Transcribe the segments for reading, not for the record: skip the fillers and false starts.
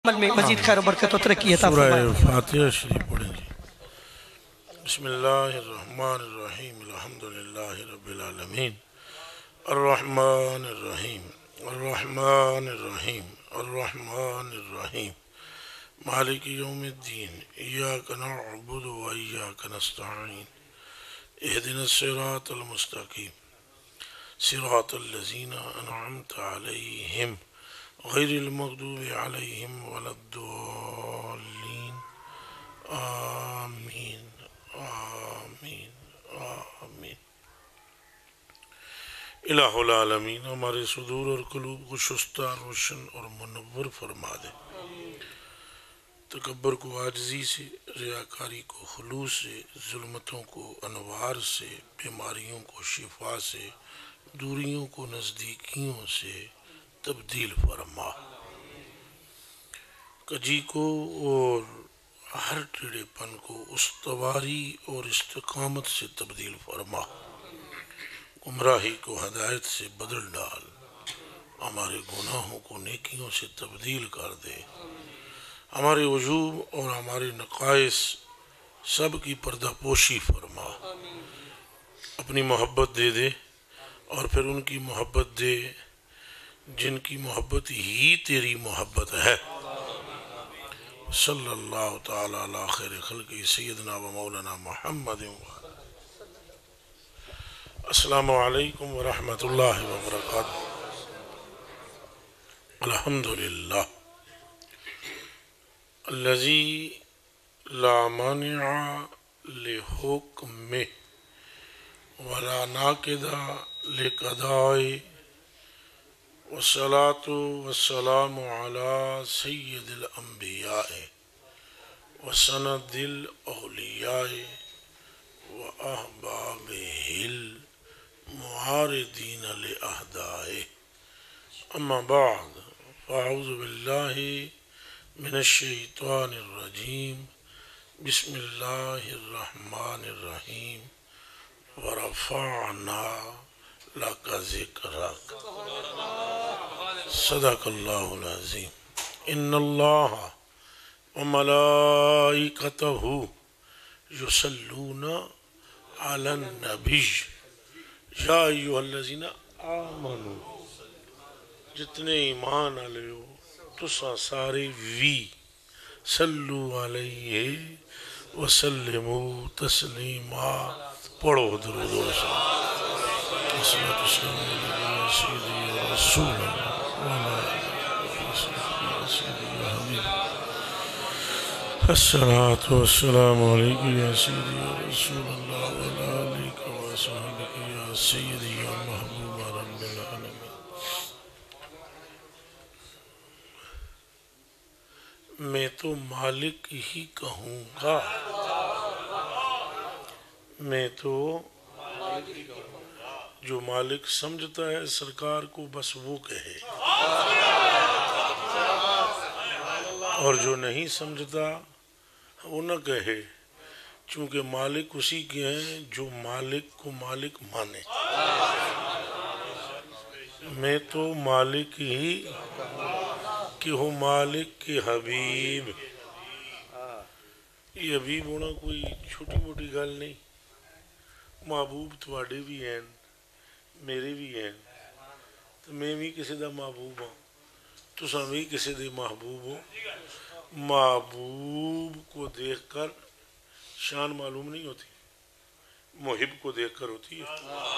عمل میں مزید خیر و برکت و ترقی عطا فرمائے۔ سورہ فاتحہ شریف پڑھیں جی۔ بسم اللہ الرحمن الرحیم الحمدللہ رب العالمین الرحمن الرحیم الرحمن الرحیم الرحمن الرحیم مالک یوم الدین ایاک نعبد و ایاک نستعین اہدنا الصراط المستقیم صراط الذین انعمت علیہم غیر المغضوب علیہم ولا الضالین آمین آمین آمین۔ الہ العالمین ہمارے صدور اور قلوب کو شستہ روشن اور منور فرما دے، تکبر کو عاجزی سے، ریاکاری کو خلوص سے، ظلمتوں کو انوار سے، بیماریوں کو شفا سے، دوریوں کو نزدیکیوں سے تبدیل فرما، کجی کو اور ہر ٹیڑے پن کو استواری اور استقامت سے تبدیل فرما، گمراہی کو ہدایت سے بدل ڈال، ہمارے گناہوں کو نیکیوں سے تبدیل کر دے، ہمارے عیوب اور ہمارے نقائص سب کی پردہ پوشی فرما، اپنی محبت دے دے اور پھر ان کی محبت دے جن کی محبت ہی تیری محبت ہے۔ صلی اللہ تعالی علی خیر خلق سیدنا و مولانا محمد۔ السلام علیکم ورحمۃ اللہ وبرکاتہ۔ الحمدللہ الذی لا مانع لحکمہ ولا ناقض لقضائہ، والصلاة والسلام على سید الانبیاء وسند الاولیاء واحبابہ المعارضین لاعدائہ، اما بعد فاعوذ باللہ من الشیطان الرجیم، بسم اللہ الرحمن الرحیم، ورفعنا لک ذکرک، صدق اللہ العظیم۔ ان اللہ وملائکتہ یصلون علی النبی یا ایھا الذین آمنوا، جتنے ایمان والے ہو تساں سارے وی صلو علیہ وسلموا تسلیما، پڑھو درود و سلام، الصلاۃ والسلام علی سیدی رسول اللہ الصلاة والسلام علیکم یا سیدی یا رسول اللہ وعلی آلک وصحبک یا سیدی یا محبوب رب العالمین۔ میں تو مالک ہی کہوں گا، میں تو جو مالک سمجھتا ہے سرکار کو بس وہ کہے، اور جو نہیں سمجھتا وہ نہ کہے، چونکہ مالک اسی کے ہیں جو مالک کو مالک مانے۔ میں تو مالک ہی کہ ہو مالک کے حبیب۔ یہ حبیب ہونا کوئی چھوٹی موٹی گل نہیں، محبوب تواڈے بھی ہیں میرے بھی ہیں، تو میں بھی کسی دا محبوب ہوں، تساں بھی کسی دے محبوب ہو۔ محبوب کو دیکھ کر شان معلوم نہیں ہوتی، محب کو دیکھ کر ہوتی ہے۔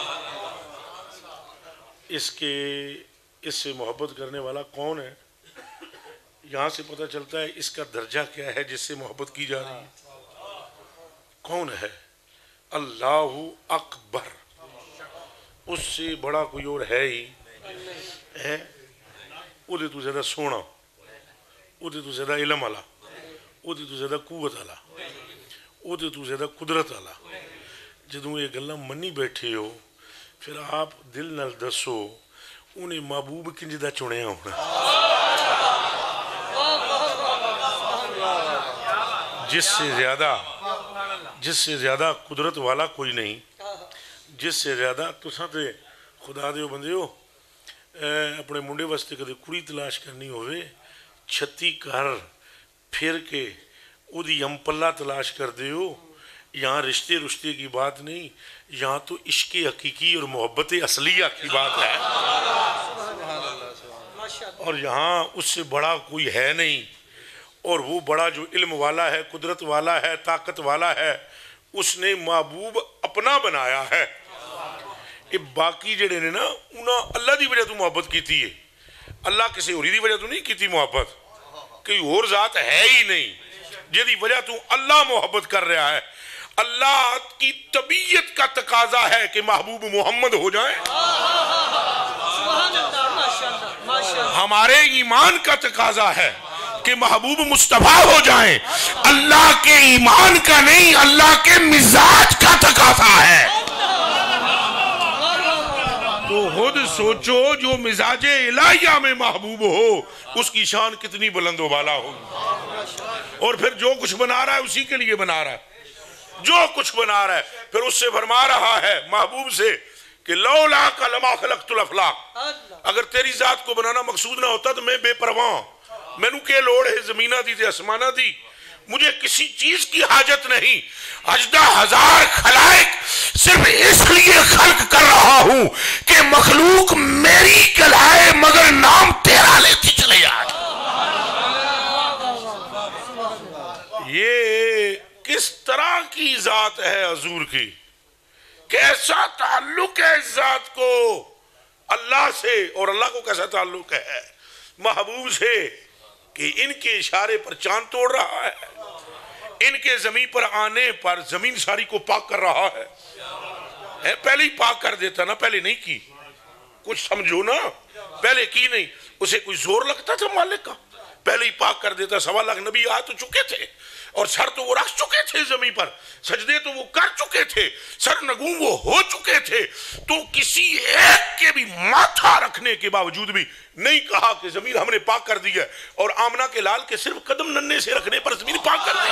اس سے محبت کرنے والا کون ہے، یہاں سے پتہ چلتا ہے اس کا درجہ کیا ہے جس سے محبت کی جا رہی ہے۔ کون ہے؟ اللہ اکبر، اس سے بڑا کوئی اور ہے ہی ہے؟ وہ دے تو زیادہ سونا، وہ دے تو زیادہ علم والا، وہ دے تو زیادہ قوت والا، وہ دے تو زیادہ قدرت والا۔ جدوں یہ گلاں منی بیٹھے ہو پھر آپ دل نال دسو انہیں محبوب کنج دا چنیا ہونا، جس سے زیادہ قدرت والا کوئی نہیں، جس سے زیادہ تساں تے خدا دیو بندے ہو اپنے منڈے واسطے کدے کڑی تلاش کرنی ہوئے छत्ती कर फिर के उदी अम्पल्ला तलाश कर दियो। यहाँ रिश्ते रुश्ते की बात नहीं, यहाँ तो इश्क हकीकी और मोहब्बत असलिया की बात है। और यहाँ उससे बड़ा कोई है नहीं, और वो बड़ा जो इल्म वाला है, कुदरत वाला है, ताकत वाला है, उसने महबूब अपना बनाया है। ये बाकी जेड़े ने ना उन्हें अल्लाह की वजह तो मोहब्बत की है, अल्लाह किसी होरी की वजह तो नहीं की मोहब्बत, कोई और जात है ही नहीं जिहदी वजह तू अल्लाह मोहब्बत कर रहा है। अल्लाह की तबीयत का तकाजा है कि महबूब मोहम्मद हो जाए, हमारे ईमान का तकाजा है कि महबूब मुस्तफा हो जाए। अल्लाह के ईमान का नहीं, अल्लाह के मिजाज का तकाजा है। तो खुद सोचो जो मिजाजे इलाहिया में महबूब हो उसकी शान कितनी बुलंदो वाला होगी। और फिर जो कुछ बना रहा है उसी के लिए बना रहा है, जो कुछ बना रहा है फिर उससे फरमा रहा है महबूब से कि लौला का लमा खलक़तुल अफ़लाक, अगर तेरी जात को बनाना मकसूद ना होता तो मैं बेपरवाह, मैनू के लोड़ है जमीना दी ते आसमाना दी, मुझे किसी चीज की हाजत नहीं। अजदा हजार खलाइक सिर्फ इसलिए खल्क कर रहा हूं कि मखलूक मेरी कहलाए मगर नाम तेरा लेती चले जाए। ये किस तरह की जात है हजूर की, कैसा ताल्लुक है इस जात को अल्लाह से, और अल्लाह को कैसा ताल्लुक है महबूब से कि इनके इशारे पर चांद तोड़ रहा है, इनके जमीन पर आने पर जमीन सारी को पाक कर रहा है। पहले ही पाक कर देता ना, पहले नहीं की, कुछ समझो ना, पहले की नहीं, उसे कोई जोर लगता था मालिक का, पहले ही पाक कर देता। 1.25 लाख नबी आ तो चुके थे और सर तो वो रख चुके थे जमीन पर, सजदे तो वो कर चुके थे, सर नगूं वो हो चुके थे, तो किसी एक के भी माथा रखने के बावजूद भी नहीं कहा कि जमीन हमने पाक कर दी है, और आमना के लाल के सिर्फ कदम नन्हे से रखने पर जमीन पाक कर दी।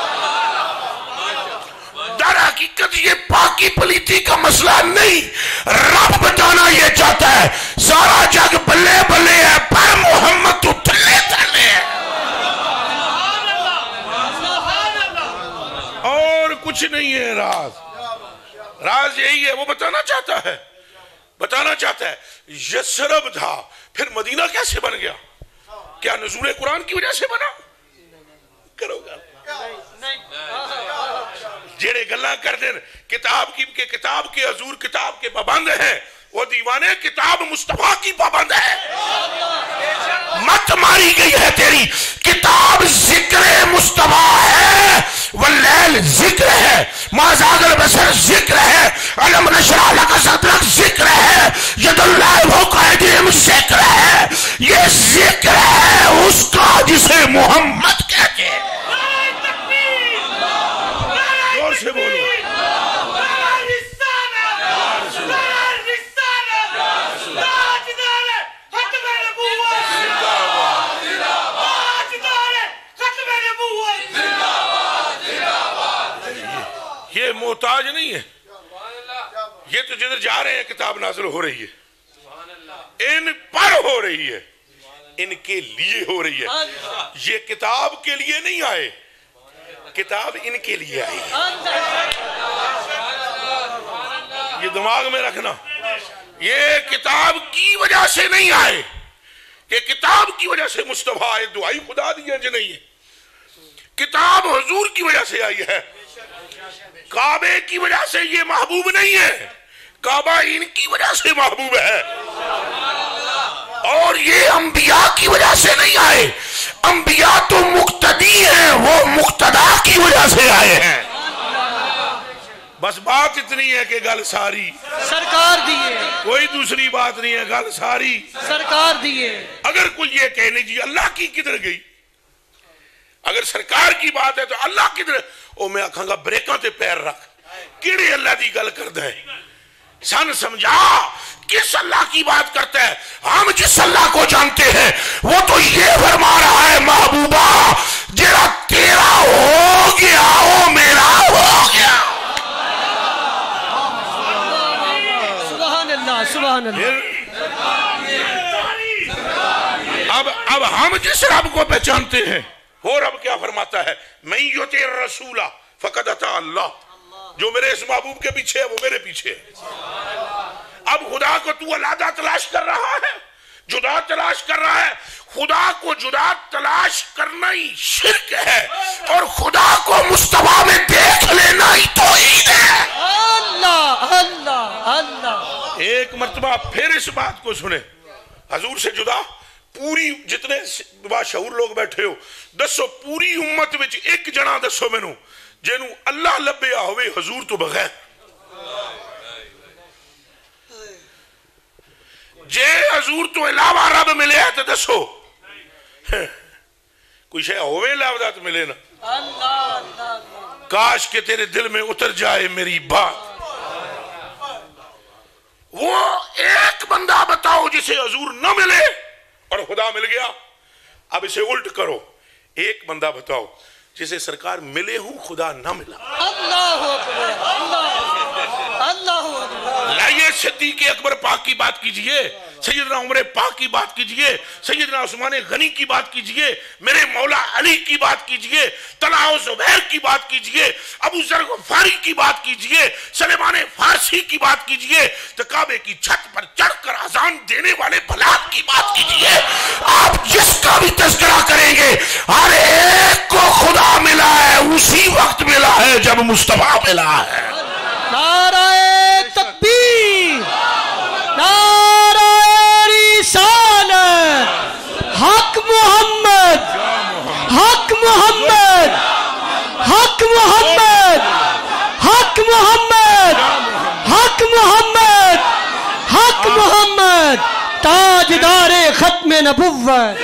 दर हकीकत ये पाकी पलीती का मसला नहीं, रब बताना ये चाहता है सारा जग बल्ले बल्ले है पर मोहम्मद तो थल्ले थल्ले है, और कुछ नहीं है। राज यही है, वो बताना चाहता है यसरब था फिर मदीना कैसे बन गया, क्या नज़ूल कुरान की वजह से बना? करोगा जेड़े गल्ला कर दे किताब के हजूर किताब के पाबंद हैं, वो दीवाने किताब मुस्तफा की पाबंद है। मत मारी गई है तेरी किताब, जिक्र मुस्तफा है, वल्लैल जिक्र है, माज़ागल बसर जिक्र है, अलम नशरह लका सदरक जिक्र है, यदुल्लाह फौक़ जिक्र है। ये जिक्र है उसका जिसे मोहम्मद कहते हैं। जोर से बोलो। ये मोहताज नहीं है, ये तो जिधर जा रहे हैं किताब नाज़िल हो रही है, इन पर हो रही है, इनके लिए हो रही है। ये किताब के लिए नहीं आए, किताब इनके लिए आई। ये दिमाग में रखना, ये किताब की वजह से नहीं आए, ये किताब की वजह से मुस्तफा आए, दुआई खुदा दी है जो नहीं है, किताब हुजूर की वजह से आई है। काबे की वजह से ये महबूब नहीं है, काबा इनकी वजह से महबूब है। और ये अंबिया की वजह से नहीं आए, अंबिया तो मुक्तदी हैं, वो मुक्तदा की वजह से आए हैं। बस बात इतनी है कि गल सारी सरकार दिए, कोई दूसरी बात नहीं है, गल सारी सरकार दिए। अगर कोई ये कहने जी अल्लाह की किधर गई, अगर सरकार की बात है तो अल्लाह किधर, ओ मैं आखांगा ब्रेकां ते पैर रख, किहड़े अल्लाह की गल करदा है, सन समझा किस अल्लाह की बात करता है। हम जिस अल्लाह को जानते हैं वो तो ये फरमा रहा है महबूबा जेड़ा तेरा हो गया वो मेरा हो गया। सुभान अल्लाह, सुभान अल्लाह। अब हम جس رب کو پہچانتے ہیں وہ رب کیا فرماتا ہے؟ من یطع الرسول فقد اطاع اللہ، جو میرے اس محبوب کے پیچھے ہے وہ میرے پیچھے ہے۔ اب خدا کو تو علیحدہ تلاش کر رہا ہے، جدا تلاش کر رہا ہے، خدا کو جدا تلاش کرنا ہی شرک ہے، اور خدا کو مصطفیٰ میں دیکھ لینا ہی توحید ہے۔ اللہ اللہ اللہ۔ ایک مرتبہ پھر اس بات کو سنیں، حضور سے جدا پوری جتنے باشعور لوگ بیٹھے ہو دسو، پوری امت وچ ایک جنا دسو مینوں جنوں اللہ لبیا ہوئے حضور تو بغیر۔ جے حضور تو علاوہ رب ملے ہے تو دسو، کوئی شے ہوئے لفظات ملے نا۔ اللہ اللہ۔ کاش کہ تیرے دل میں اتر جائے میری بات۔ وہ ایک بندہ بتاؤ جسے حضور نہ ملے اور خدا مل گیا۔ اب اسے الٹ کرو، ایک بندہ بتاؤ جسے سرکار ملے ہوں خدا نہ ملا۔ اللہ اکبر، اللہ اللہ اکبر۔ لائیے صدیق اکبر پاک کی بات کیجئے، سیدنا عمر پاک کی بات کیجئے، سیدنا عثمان غنی کی بات کیجئے، میرے مولا علی کی بات کیجئے، طلحہ و زبیر کی بات کیجئے، ابو ذر غفاری کی بات کیجئے، سلیمان فارسی کی بات کیجئے، تو کعبے کی چھت پر چڑھ کر اذان دینے والے بلال کی بات کیجئے۔ آپ جس کا بھی تذکرہ کریں گے ہر ایک کو خدا ملا ہے اسی وقت ملا ہے جب مصطفیٰ ملا ہے۔ نعرہ تکبیر، نعرہ رسالت، حق محمد، حق محمد، حق محمد، حق محمد، حق محمد، حق محمد، تاجدار ختم نبوت۔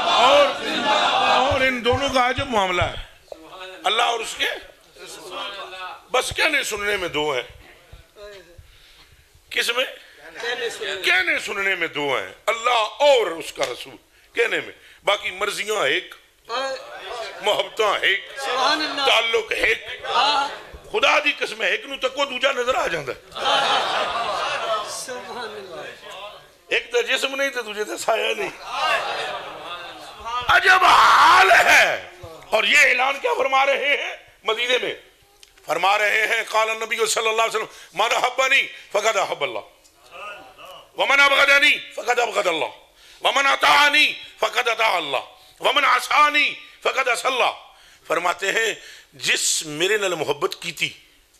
اور ان دونوں کا عجب معاملہ ہے، اللہ اور اس کے بس کہنے سننے میں دو ہیں۔ کس میں؟ کہنے سننے میں دو ہیں، اللہ اور اس کا رسول کہنے میں، باقی مرضیاں ایک، محبتاں ایک، تعلق ایک۔ خدا دی قسم ایک نو تکو دوجا نظر آ جاندہ ہے، ایک تا جسم نہیں تا دوجے تا سایہ نہیں۔ عجب حال ہے۔ اور یہ اعلان کیا فرما رہے ہیں مدینے میں؟ فرما رہے ہیں قال النبی صلی اللہ علیہ وسلم من احبنی فقد احب اللہ ومن ابغضنی فقد ابغض اللہ ومن اطاعنی فقد اطاع اللہ ومن عصانی فقد عصى اللہ۔ فرماتے ہیں جس میرے نال محبت کی تھی،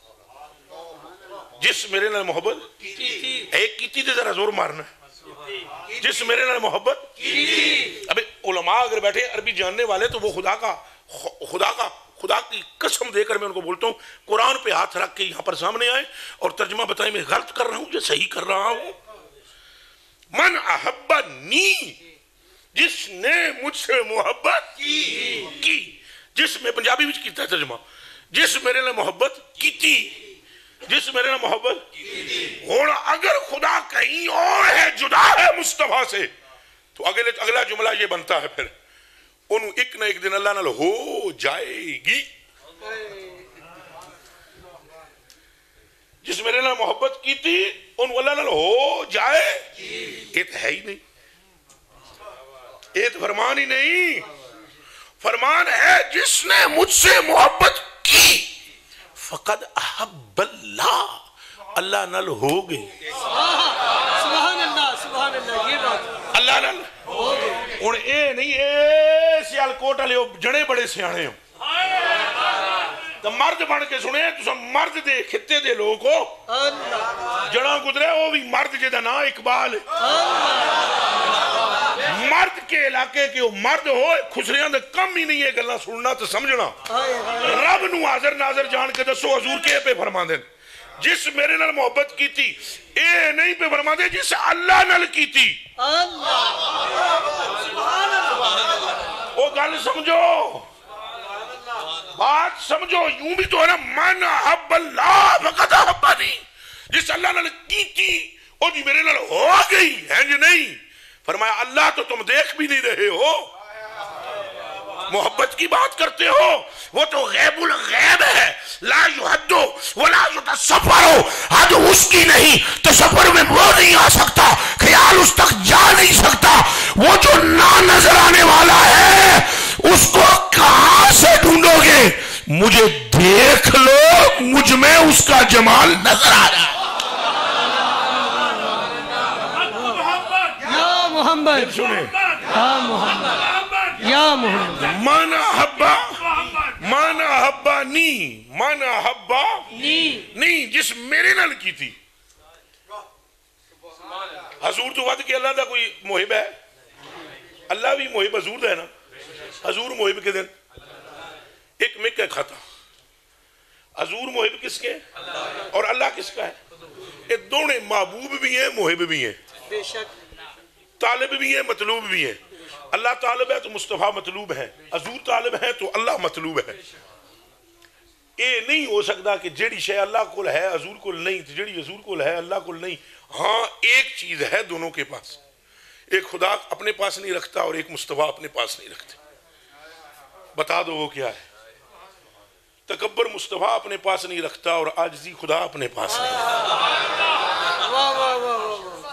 جس میرے نال محبت ایک کی تھی تو ذرا زور مارنا ہے، جس میرے نال محبت، ابھی علماء اگر بیٹھے عربی جاننے والے تو وہ خدا کی قسم دے کر میں ان کو بولتا ہوں قرآن پہ ہاتھ رکھ کے یہاں پر سامنے آئے اور ترجمہ بتائیں میں غلط کر رہا ہوں یا صحیح کر رہا ہوں۔ من احبنی، جس نے مجھ سے محبت کی، جس میں پنجابی بھی کیتا ہے ترجمہ، جس میرے نے محبت کی تھی، جس میرے نے محبت ہونا۔ اگر خدا کہیں اور ہے، جدا ہے مصطفیٰ سے، تو اگلا جملہ یہ بنتا ہے پھر انہوں ایک نہ ایک دن اللہ نال ہو جائے گی۔ جس میرے نال محبت کی تھی انہوں اللہ نال ہو جائے، یہ تو ہے ہی نہیں، یہ تو فرمان ہی نہیں۔ فرمان ہے جس نے مجھ سے محبت کی فقد احب اللہ، اللہ نال ہو گئی۔ سبحان اللہ، سبحان اللہ، یہ بات اللہ نال ہو گئی۔ ان اے نہیں، اے سیال کوٹ والے جڑے بڑے سیانے ہو تو مرد بن کے سنے، تو مرد دے خطے دے لوگ ہو، جڑا گزرے وہ بھی مرد جے دا نا اقبال ہے، مرد کے علاقے کے وہ مرد ہو، خسریاں دے کم ہی نہیں ہے گلنا سننا تو سمجھنا۔ رب نو حاضر ناظر جان کے دسو حضور کے پہ فرما دیں جس میرے نال محبت کی تھی، اے نہیں پہ فرما دے جس اللہ نال کی تھی۔ وہ گل سمجھو، بات سمجھو، یوں بھی تو ہے نا، من احب اللہ فقد احبنی، جس اللہ نال کی تھی وہ جی میرے نال ہو گئی ہے جی نہیں۔ فرمایا اللہ تو تم دیکھ بھی نہیں رہے ہو، محبت کی بات کرتے ہو، وہ تو غیب الغیب ہے، لا یحد ولا یتصور، حد اس کی نہیں، تصور میں وہ نہیں آ سکتا کہ خیال اس تک جا نہیں سکتا. وہ جو نہ نظر آنے والا ہے اس کو کہاں سے ڈھونڈو گے؟ مجھے دیکھ لو، مجھ میں اس کا جمال نظر آ رہا ہے. یا محمد، سنیں، یا محمد، یا محمد. مانا حبا، مانا حبا مانا حبا نہیں، جس میرے نال کی تھی. حضور تو ود کے اللہ دا کوئی محب ہے؟ اللہ بھی محب حضور دا ہے نا. حضور محب کے دن ایک مکہ کھاتا. حضور محب کس کے اور اللہ کس کا ہے؟ یہ دونوں محبوب بھی ہیں، محب بھی ہیں، بے شک. طالب بھی ہیں، مطلوب بھی ہیں. اللہ طالب ہے تو مصطفیٰ مطلوب ہے، حضور طالب ہے تو اللہ مطلوب ہے. یہ نہیں ہو سکتا کہ جیڑی شے اللہ کول ہے حضور کول نہیں، تو جیڑی حضور کول ہے اللہ کول نہیں. ہاں ایک چیز ہے دونوں کے پاس، ایک خدا اپنے پاس نہیں رکھتا اور ایک مصطفیٰ اپنے پاس نہیں رکھتے. بتا دو وہ کیا ہے؟ تکبر مصطفیٰ اپنے پاس نہیں رکھتا اور عاجزی خدا اپنے پاس نہیں رکھتا. واہ واہ واہ.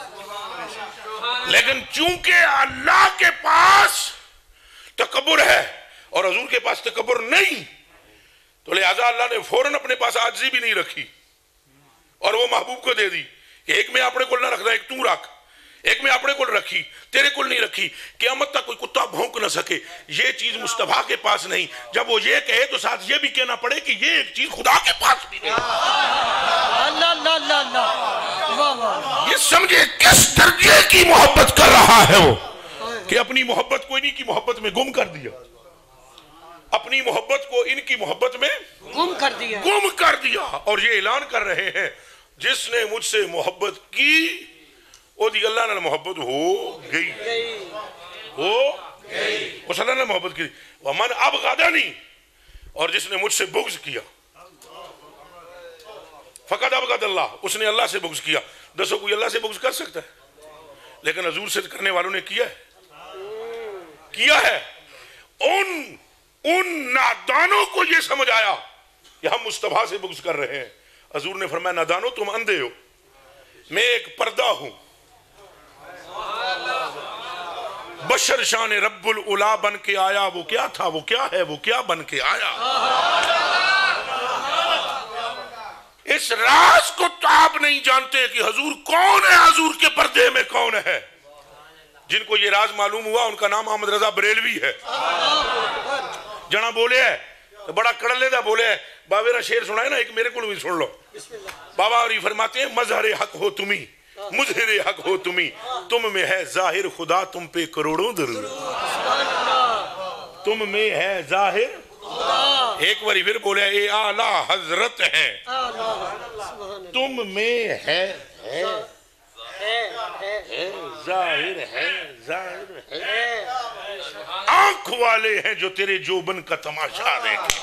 لیکن چونکہ اللہ کے پاس تکبر ہے اور حضور کے پاس تکبر نہیں، تو لہذا اللہ نے فوراً اپنے پاس عاجزی بھی نہیں رکھی اور وہ محبوب کو دے دی کہ ایک میں اپنے کول نہ رکھنا، ایک تو رکھ. ایک میں اپنے کول رکھی، تیرے کول نہیں رکھی. قیامت تک کوئی کتا بھونک نہ سکے. یہ چیز مصطفیٰ کے پاس نہیں. جب وہ یہ کہے تو ساتھ یہ بھی کہنا پڑے کہ یہ ایک چیز خدا کے پاس بھی نہیں. اللہ اللہ اللہ اللہ. واہ واہ. یہ سمجھے کس درجے کی محبت کر رہا ہے وہ، کہ اپنی محبت کو انہی کی محبت میں گم کر دیا، اپنی محبت کو ان کی محبت میں گم کر دیا، گم کر دیا. اور یہ اعلان کر رہے ہیں جس نے مجھ سے محبت کی وہ دی اللہ نے محبت ہو گئی، ہو گئی. اس اللہ نے محبت کی. ومن ابغضنی، اور جس نے مجھ سے بغض کیا، فقد ابغض اللہ، اس نے اللہ سے بغض کیا. دسو کوئی اللہ سے بغض کر سکتا ہے؟ لیکن حضور سے کرنے والوں نے کیا ہے. ان نادانوں کو یہ سمجھ آیا کہ ہم مصطفیٰ سے بغض کر رہے ہیں. حضور نے فرمایا نادانو تم اندھے ہو، میں ایک پردہ ہوں. بشر شان رب العلا بن کے آیا. وہ کیا تھا، وہ کیا ہے، وہ کیا بن کے آیا. اس راز کو تو آپ نہیں جانتے کہ حضور کون ہے، حضور کے پردے میں کون ہے. جن کو یہ راز معلوم ہوا ان کا نام احمد رضا بریلوی ہے. جنا بولے ہے تو بڑا کڑلے دا بولے ہے. باویرا شیر سنا ہے نا، ایک میرے کو بھی سن لو. بابا اور یہ فرماتے ہیں مظہر حق ہو تمہیں، مظہر حق ہو تمہیں، تم میں ہے ظاہر خدا تم پہ کروڑوں درود. تم میں ہے ظاہر. ایک باری پھر بولے اے اعلیٰ حضرت ہے، تم میں ہے ظاہر ہے، ظاہر ہے. آنکھ والے ہیں جو تیرے جوبن کا تماشا دیکھیں.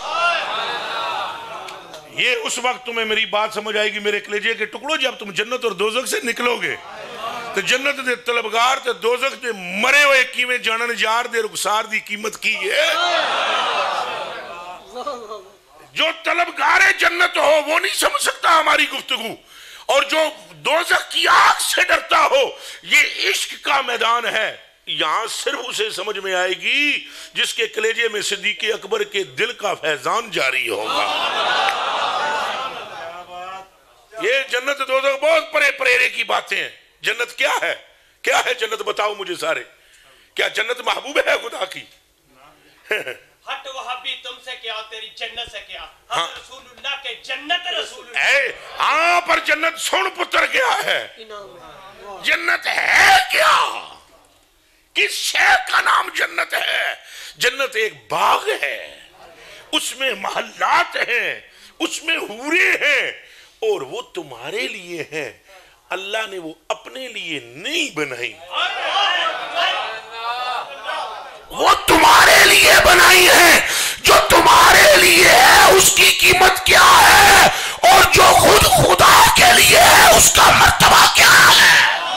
یہ اس وقت تمہیں میری بات سمجھ آئے گی میرے کلیجے کے ٹکڑوں، جب تم جنت اور دوزخ سے نکلو گے تو جنت دے طلبگار تے دوزخ دے مرے ہوئے کیویں جانن یار دے رخسار دی قیمت کی ہے. جو طلبگار جنت ہو وہ نہیں سمجھ سکتا ہماری گفتگو، اور جو دوزخ کی آگ سے ڈرتا ہو. یہ عشق کا میدان ہے. یہاں صرف اسے سمجھ میں آئے گی جس کے کلیجے میں صدیق اکبر کے دل کا فیضان جاری ہوگا. یہ جنت دوزخ بہت پرے پریرے کی باتیں ہیں. جنت کیا ہے؟ کیا ہے جنت؟ بتاؤ مجھے سارے. کیا جنت محبوب ہے خدا کی؟ ہٹ وہابی تم سے کیا، تیری جنت سے کیا. ہم رسول اللہ کے جنت رسول اللہ. اے ہاں پر جنت سن پتر کیا ہے؟ جنت ہے کیا؟ کس شے کا نام جنت ہے؟ جنت ایک باغ ہے، اس میں محلات ہیں، اس میں حوریں ہیں، اور وہ تمہارے لیے ہیں. اللہ نے وہ اپنے لیے نہیں بنائی، وہ تمہارے لیے بنائی ہے. جو تمہارے لیے ہے اس کی قیمت کیا ہے، اور جو خود خدا کے لیے ہے اس کا مرتبہ کیا ہے.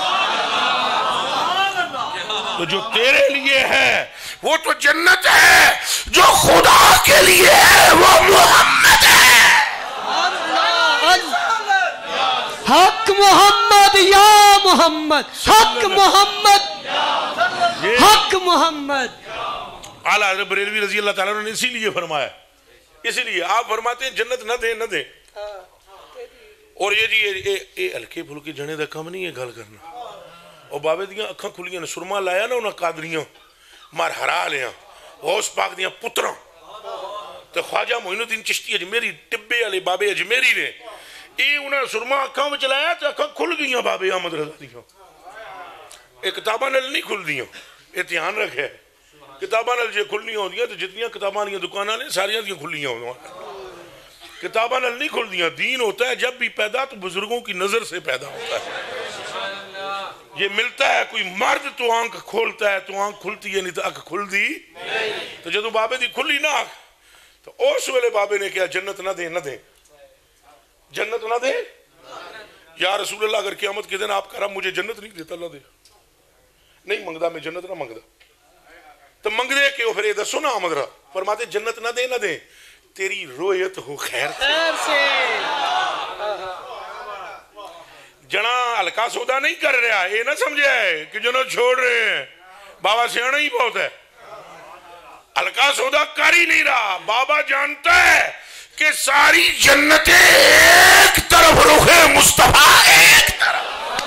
تو جو تیرے لیے ہے وہ تو جنت ہے، جو خدا کے لیے ہے وہ محمد ہے. حق محمد یا محمد. محمد حق محمد حق محمد. اعلیٰ حضرت بریلوی رضی اللہ تعالیٰ نے اسی لیے فرمایا, اسی لیے آپ فرماتے ہیں جنت نہ دیں نہ دیں. اور یہ جی یہ ہلکے پھلکے جنے دا کم نہیں ہے گل کرنا. اور بابے دیاں اکھاں کھلیاں نے سرما لایا نا انہاں قادریاں مار ہرا لیاں غوث پاک دیاں پتراں تو خواجہ معین الدین چشتی اجمیری ٹبے والے بابے اجمیری نے یہ انہاں سرما اکھاں وچ لایا تو اکھاں کھل گئیاں بابے احمد رضا دیاں. یہ کتاباں نال نہیں کھل دیاں, یہ دھیان رکھے کتاباں نال جے کھلنیاں ہوندیاں تو جتنیاں کتاباں دیاں دکاناں نے ساریاں دیاں کھلیاں ہوندیاں. کتاباں نال نہیں کھل دیاں. دین ہوتا ہے جب بھی پیدا تو بزرگوں کی نظر سے پیدا ہوتا ہے. یہ ملتا ہے کوئی مرد تو آنکھ کھولتا ہے تو آنکھ کھلتی ہے نہیں تو آنکھ کھل دی. تو جدو بابے دی کھلی نہ آنکھ تو اس ویلے بابے نے کیا جنت نہ دیں نہ دیں جنت نہ دیں. یا رسول اللہ اگر قیامت کے دن آپ کہہ رہا مجھے جنت نہیں دیتا اللہ دے نہیں منگدا میں جنت نہ منگدا تو منگ دے کہ وہ پھر یہ دسو نا آمد رہا فرماتے جنت نہ دیں نہ دیں تیری رویت ہو خیر سے. جنا ہلکا سودا نہیں کر رہا, یہ نہ سمجھے کہ جنہوں چھوڑ رہے ہیں. بابا سیانا ہی بہت ہے, ہلکا سودا کر ہی نہیں رہا. بابا جانتا ہے کہ ساری جنتیں ایک طرف رخ مصطفیٰ ایک طرف.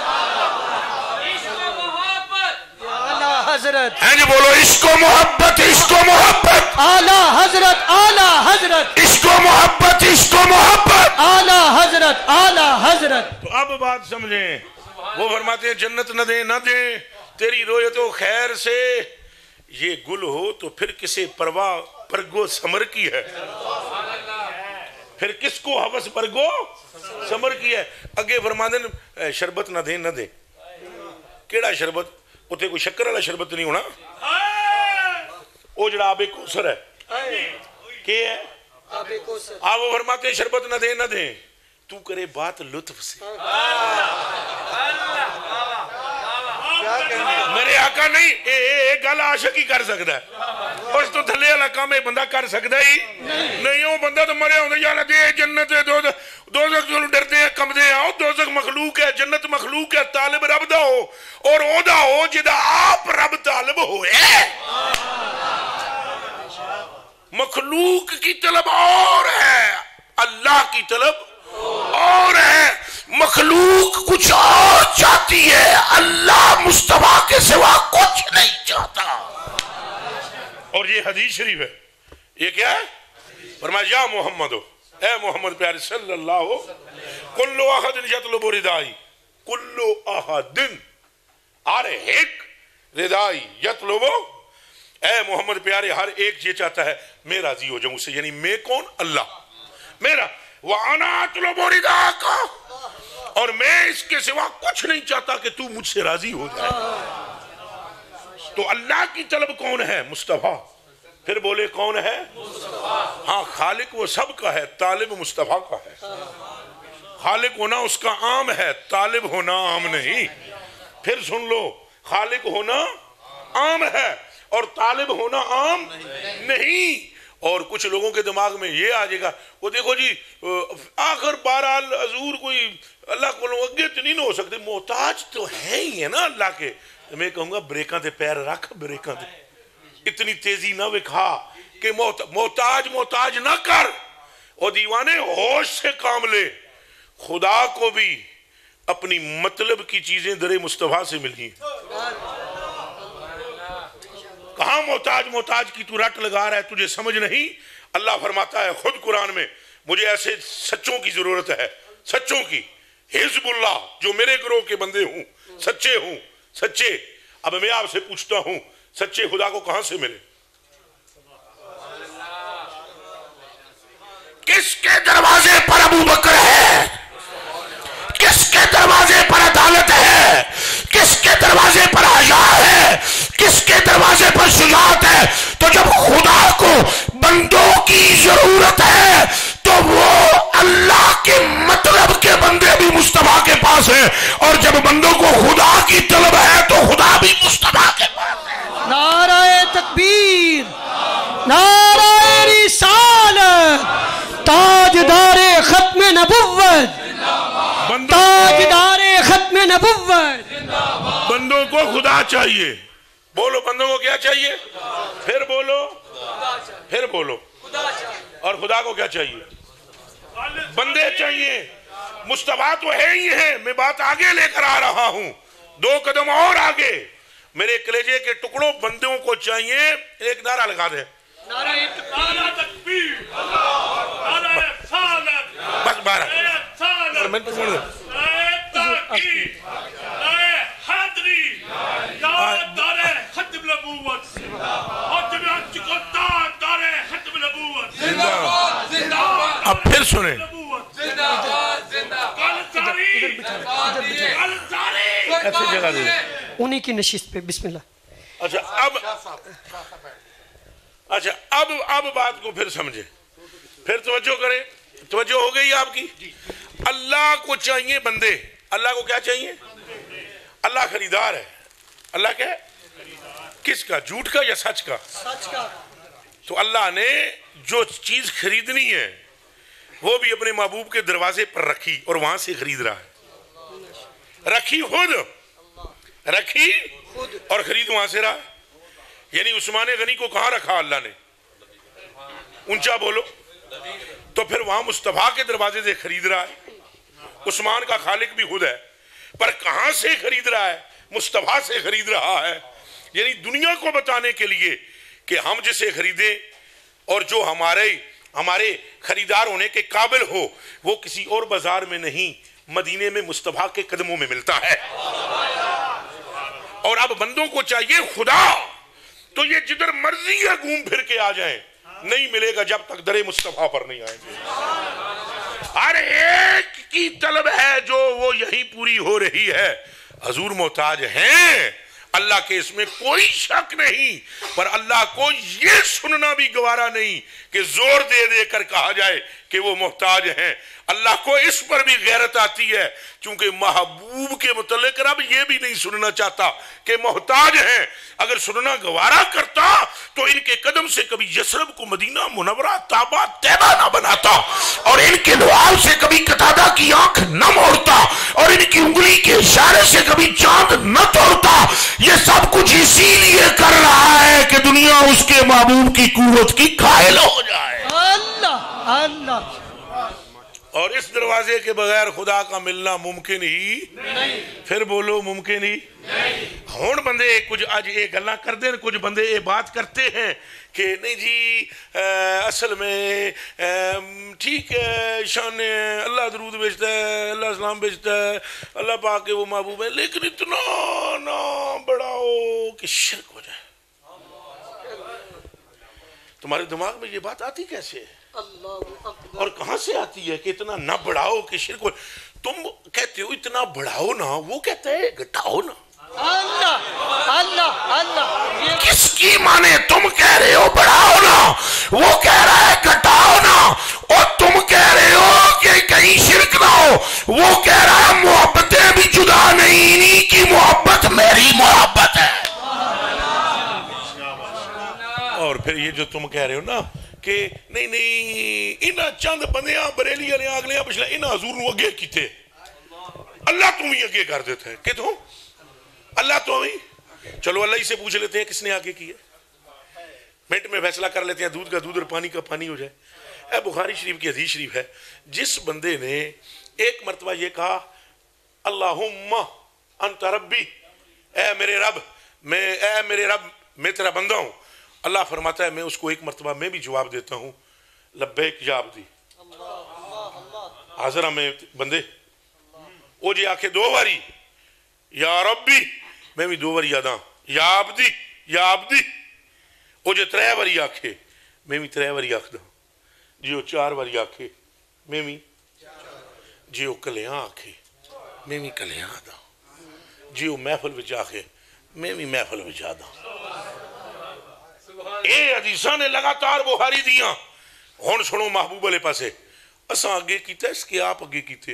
حضرت ہیں جی بولو عشق و محبت عشق و محبت اعلیٰ حضرت اعلیٰ حضرت عشق و محبت عشق و محبت اعلیٰ حضرت اعلیٰ حضرت. تو اب بات سمجھیں, وہ فرماتے ہیں جنت نہ دیں نہ دیں تیری رویت و خیر سے. یہ گل ہو تو پھر کسے پرواہ پرگو سمر کی ہے, پھر کس کو حوث پرگو سمر کی ہے. اگے فرماتے ہیں شربت نہ دیں نہ دیں. کیڑا شربت؟ اتنے کوئی شکر والا شربت نہیں ہونا, وہ جڑا آب کوثر ہے کہ ہے آپ وہ فرماتے ہیں شربت نہ دیں نہ دیں تو کرے بات لطف سے. میرے آقا نہیں ایک گل عاشق ہی کر سکتا ہے, اس تو تھلے والا کام یہ بندہ کر سکتا ہی نہیں. وہ بندہ تو مرے ہوندے یا دے جنت دوزخ تو ڈردے ہیں کمدے ہیں. دوزخ مخلوق ہے, جنت مخلوق ہے. طالب رب دا ہو اور او دا ہو جدا آپ رب طالب ہوئے. مخلوق کی طلب اور ہے, اللہ کی طلب اور ہے. مخلوق کچھ اور چاہتی ہے, اللہ مصطفیٰ کے سوا کچھ نہیں چاہتا. اور یہ حدیث شریف ہے. یہ کیا ہے؟ فرمایا یا محمد اے محمد پیارے صلی اللہ ہو کل احد یطلب ردائی کل احد ہر ایک ردائی یطلب اے محمد پیارے ہر ایک یہ چاہتا ہے میں راضی ہو جاؤں سے. یعنی میں کون؟ اللہ میرا. وَأَنَا أَطْلُبُ رِضَاكَ اور میں اس کے سوا کچھ نہیں چاہتا کہ تو مجھ سے راضی ہو جائے. تو اللہ کی طلب کون ہے؟ مصطفیٰ. پھر بولے کون ہے؟ ہاں خالق وہ سب کا ہے, طالب مصطفیٰ کا ہے. خالق ہونا اس کا عام ہے, طالب ہونا عام نہیں. پھر سن لو, خالق ہونا عام ہے اور طالب ہونا عام نہیں. اور کچھ لوگوں کے دماغ میں یہ آ جائے گا وہ دیکھو جی آخر بہرحال حضور کوئی اللہ کو لوگ اگے تو نہیں نہ ہو سکتے, محتاج تو ہے ہی ہے نا اللہ کے. میں کہوں گا بریکاں تے پیر رکھ, بریکاں تے اتنی تیزی نہ وکھا کہ محتاج نہ کر. اور دیوانے ہوش سے کام لے. خدا کو بھی اپنی مطلب کی چیزیں در مصطفیٰ سے ملی ہیں. کہاں محتاج کی تو رٹ لگا رہا ہے, تجھے سمجھ نہیں. اللہ فرماتا ہے خود قرآن میں مجھے ایسے سچوں کی ضرورت ہے, سچوں کی. حزب اللہ جو میرے گروہ کے بندے ہوں, سچے ہوں, سچے. اب میں آپ سے پوچھتا ہوں سچے خدا کو کہاں سے ملے؟ کس کے دروازے پر ابو بکر ہے؟ کس کے دروازے پر عدالت ہے؟ کس کے دروازے پر حیا ہے؟ کس کے دروازے پر شجاعت ہے؟ تو جب خدا کو بندوں کی ضرورت ہے تو وہ اللہ کے مطلب کے بندے بھی مصطفیٰ کے پاس ہیں, اور جب بندوں کو خدا کی طلب ہے تو خدا بھی مصطفیٰ کے پاس ہے. نعرہ تکبیر, نعرہ رسالت, تاجدار ختم نبوت, تاجدار ختم نبوت. بندوں کو خدا چاہیے. بولو بندوں کو کیا چاہیے؟ پھر بولو، پھر بولو. اور خدا کو کیا چاہیے؟ بندے چاہیے. مصطفیٰ تو ہے ہی ہے. میں بات آگے لے کر آ رہا ہوں، 2 قدم اور آگے. میرے کلیجے کے ٹکڑوں، بندوں کو چاہیے. ایک نعرہ لگا دے، نعرہ تکبیر، نعرہ رسالت، بس 12 نعرہ منٹ چھوڑ دے. تحقیق، نعرہ حیدری، نعرہ ختم نبوت، اور جماعت کو نعرہ ختم نبوت. اب پھر سنیں. ایسے جگہ دے. انہی کی نشست پہ. بسم اللہ. اچھا اب بات کو پھر سمجھے، پھر توجہ کریں. توجہ ہو گئی آپ کی؟ اللہ کو چاہیے بندے. اللہ کو کیا چاہیے؟ اللہ خریدار ہے. اللہ کیا ہے؟ کس کا؟ جھوٹ کا یا سچ کا؟ سچ کا. تو اللہ نے جو چیز خریدنی ہے وہ بھی اپنے محبوب کے دروازے پر رکھی اور وہاں سے خرید رہا ہے. رکھی خود، رکھی اور خرید وہاں سے رہا. یعنی عثمان غنی کو کہاں رکھا اللہ نے؟ اونچا بولو. تو پھر وہاں مصطفیٰ کے دروازے سے خرید رہا ہے. عثمان کا خالق بھی خود ہے، پر کہاں سے خرید رہا ہے؟ مصطفیٰ سے خرید رہا ہے. یعنی دنیا کو بتانے کے لیے کہ ہم جسے خریدیں اور جو ہمارے خریدار ہونے کے قابل ہو، وہ کسی اور بازار میں نہیں، مدینے میں مصطفیٰ کے قدموں میں ملتا ہے. اور اب بندوں کو چاہیے خدا. تو یہ جدھر مرضی ہے گھوم پھر کے آ جائیں، نہیں ملے گا جب تک در مصطفیٰ پر نہیں آئیں گے. ہر ایک کی طلب ہے جو وہ یہی پوری ہو رہی ہے. حضور محتاج ہیں اللہ کے، اس میں کوئی شک نہیں. پر اللہ کو یہ سننا بھی گوارا نہیں کہ زور دے دے کر کہا جائے کہ وہ محتاج ہیں. اللہ کو اس پر بھی غیرت آتی ہے، چونکہ محبوب کے متعلق رب یہ بھی نہیں سننا چاہتا کہ محتاج ہیں. اگر سننا گوارا کرتا تو ان کے قدم سے کبھی یثرب کو مدینہ منورہ طابہ طیبہ نہ بناتا، اور ان کے لعاب سے کبھی قتادہ کی آنکھ نہ موڑتا، اور ان کی انگلی کے اشارے سے کبھی چاند نہ توڑتا. یہ سب کچھ اسی لیے کر رہا ہے کہ دنیا اس کے محبوب کی قوت کی قائل ہو جائے. اللہ اللہ. اور اس دروازے کے بغیر خدا کا ملنا ممکن ہی نہیں. پھر بولو ممکن ہی نہیں. ہون بندے کچھ آج یہ گلہ کر دیں، کچھ بندے یہ بات کرتے ہیں کہ نہیں جی اصل میں ٹھیک ہے، شان اللہ درود بھیجتا ہے، اللہ سلام بھیجتا ہے، اللہ پاک کے وہ محبوب ہے، لیکن اتنا نہ بڑھاؤ کہ شرک ہو جائے. تمہارے دماغ میں یہ بات آتی کیسے ہے اور کہاں سے آتی ہے کہ اتنا نہ بڑھاؤ کہ شرک ہو؟ تم کہتے ہو اتنا بڑھاؤ نا، وہ کہتا ہے گھٹاؤ نا. اللہ اللہ اللہ. کس کی مانے؟ تم کہہ رہے ہو بڑھاؤ نا، وہ کہہ رہا ہے گھٹاؤ نا. اور تم کہہ رہے ہو کہ کہیں شرک نہ ہو، وہ کہہ رہا ہے محبتیں بھی جدا نہیں، انہی کی محبت میری محبت ہے. اور پھر یہ جو تم کہہ رہے ہو نا کہ نہیں انہاں چند بندیاں بریلی والے اگلیاں پچھلے انہاں حضور نو اگے کیتے، اللہ تم ہی اگے کر دیتا ہے کہ تم اللہ تو ہی. چلو اللہ ہی سے پوچھ لیتے ہیں کس نے آگے کیا. منٹ میں فیصلہ کر لیتے ہیں، دودھ کا دودھ اور پانی کا پانی ہو جائے. اے بخاری شریف کی حدیث شریف ہے، جس بندے نے ایک مرتبہ یہ کہا اللہم انت ربی، اے میرے رب میں تیرا بندہ ہوں. اللہ فرماتا ہے میں اس کو ایک مرتبہ میں بھی جواب دیتا ہوں لبیک یا عبدی. حاضرہ میں بندے وہ جی آکھے 2 باری یا ربی، میں بھی 2 باری یاداں یا عبدی یا عبدی. وہ جی 3 باری آکھے میں بھی 3 باری آکھ دا. جی وہ 4 باری آکھے میں بھی، جی وہ کلیاں آکھے میں بھی کلیاں دا. جی وہ محفل بچ آکھے میں بھی محفل بچ آدھا. اے حدیثاں نے لگاتار بخاری دیاں. ہون سنو محبوب علیہ پاسے اساں آگے کیتے اس کے آپ آگے کیتے.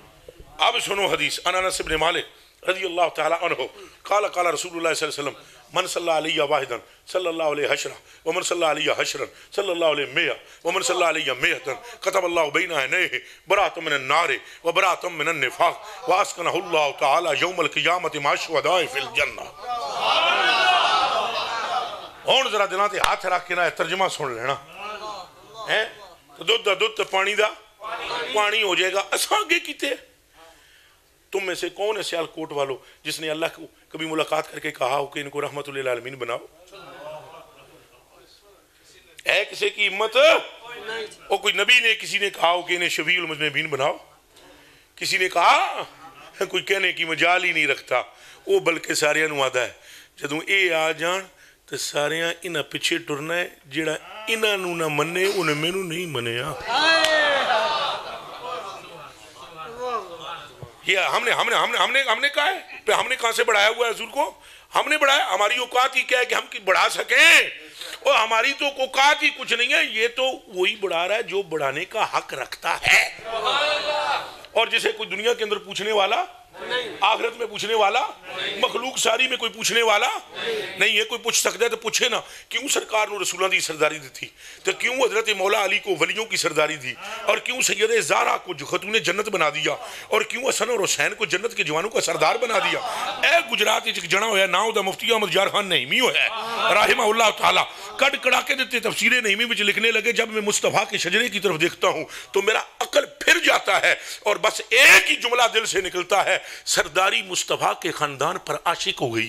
اب سنو حدیث. انس بن مالک رضی اللہ تعالی عنہ قال قال رسول اللہ صلی اللہ علیہ وسلم من صلی علیہ واحدا صلی اللہ علیہ حشرہ ومن صلی علیہ حشرا صلی اللہ علیہ مئہ ومن صلی علیہ مئتا کتب اللہ بین عینیہ براۃ من النار وبراۃ من النفاق واسکنہ اللہ تعالی یوم القیامت مع الشہداء فی الجنہ۔ ہون ذرا دلاں تے ہاتھ رکھ کے نہ ترجمہ سن لینا ہے تو دودھ دا دودھ پانی دا پانی ہو جائے گا۔ اساں آگے کیتے تم میں سے کون ہے سیال کوٹ والو جس نے اللہ کو کبھی ملاقات کر کے کہا ہو کہ ان کو رحمت للعالمین بناؤ؟ ہے کسی کی ہمت؟ اور کوئی نبی نے کسی نے کہا ہو کہ انہیں شفیع المذنبین بناؤ؟ کسی نے کہا؟ کوئی کہنے کی مجال ہی نہیں رکھتا وہ، بلکہ ساریاں نو آدھا ہے جدوں اے آ جان تو ساریاں انہاں پیچھے ٹرنا ہے، جیڑا انہاں نو نہ منے انہیں میں نو نہیں منیا۔ یہ ہم نے کہا ہے پہ ہم نے کہاں سے بڑھایا ہوا ہے حضور کو؟ ہم نے بڑھایا، ہماری اوقات ہی کیا ہے کہ ہم کی بڑھا سکیں؟ اور ہماری تو اوقات ہی کچھ نہیں ہے، یہ تو وہی بڑھا رہا ہے جو بڑھانے کا حق رکھتا ہے، اور جسے کوئی دنیا کے اندر پوچھنے والا، آخرت میں پوچھنے والا، مخلوق ساری میں کوئی پوچھنے والا نہیں ہے۔ کوئی پوچھ سکتا ہے تو پوچھے نا، کیوں سرکار نے رسولہ دی سرداری دی تھی، تو کیوں حضرت مولا علی کو ولیوں کی سرداری دی، اور کیوں سید زہرا کو خاتون جنت بنا دیا، اور کیوں حسن اور حسین کو جنت کے جوانوں کا سردار بنا دیا۔ اے گجرات ایک جنا ہویا ناؤ دا مفتی احمد یار خان نعیمی ہویا ہے رحمہ اللہ تعالی، کڑ کڑا کے دیتے تفسیر نعیمی وچ لکھنے لگے جب میں مصطفیٰ کے شجرے کی طرف دیکھتا ہوں تو میرا عقل پھر جاتا ہے، اور بس ایک ہی جملہ دل سے نکلتا ہے، سرداری مصطفیٰ کے خاندان پر عاشق ہو گئی۔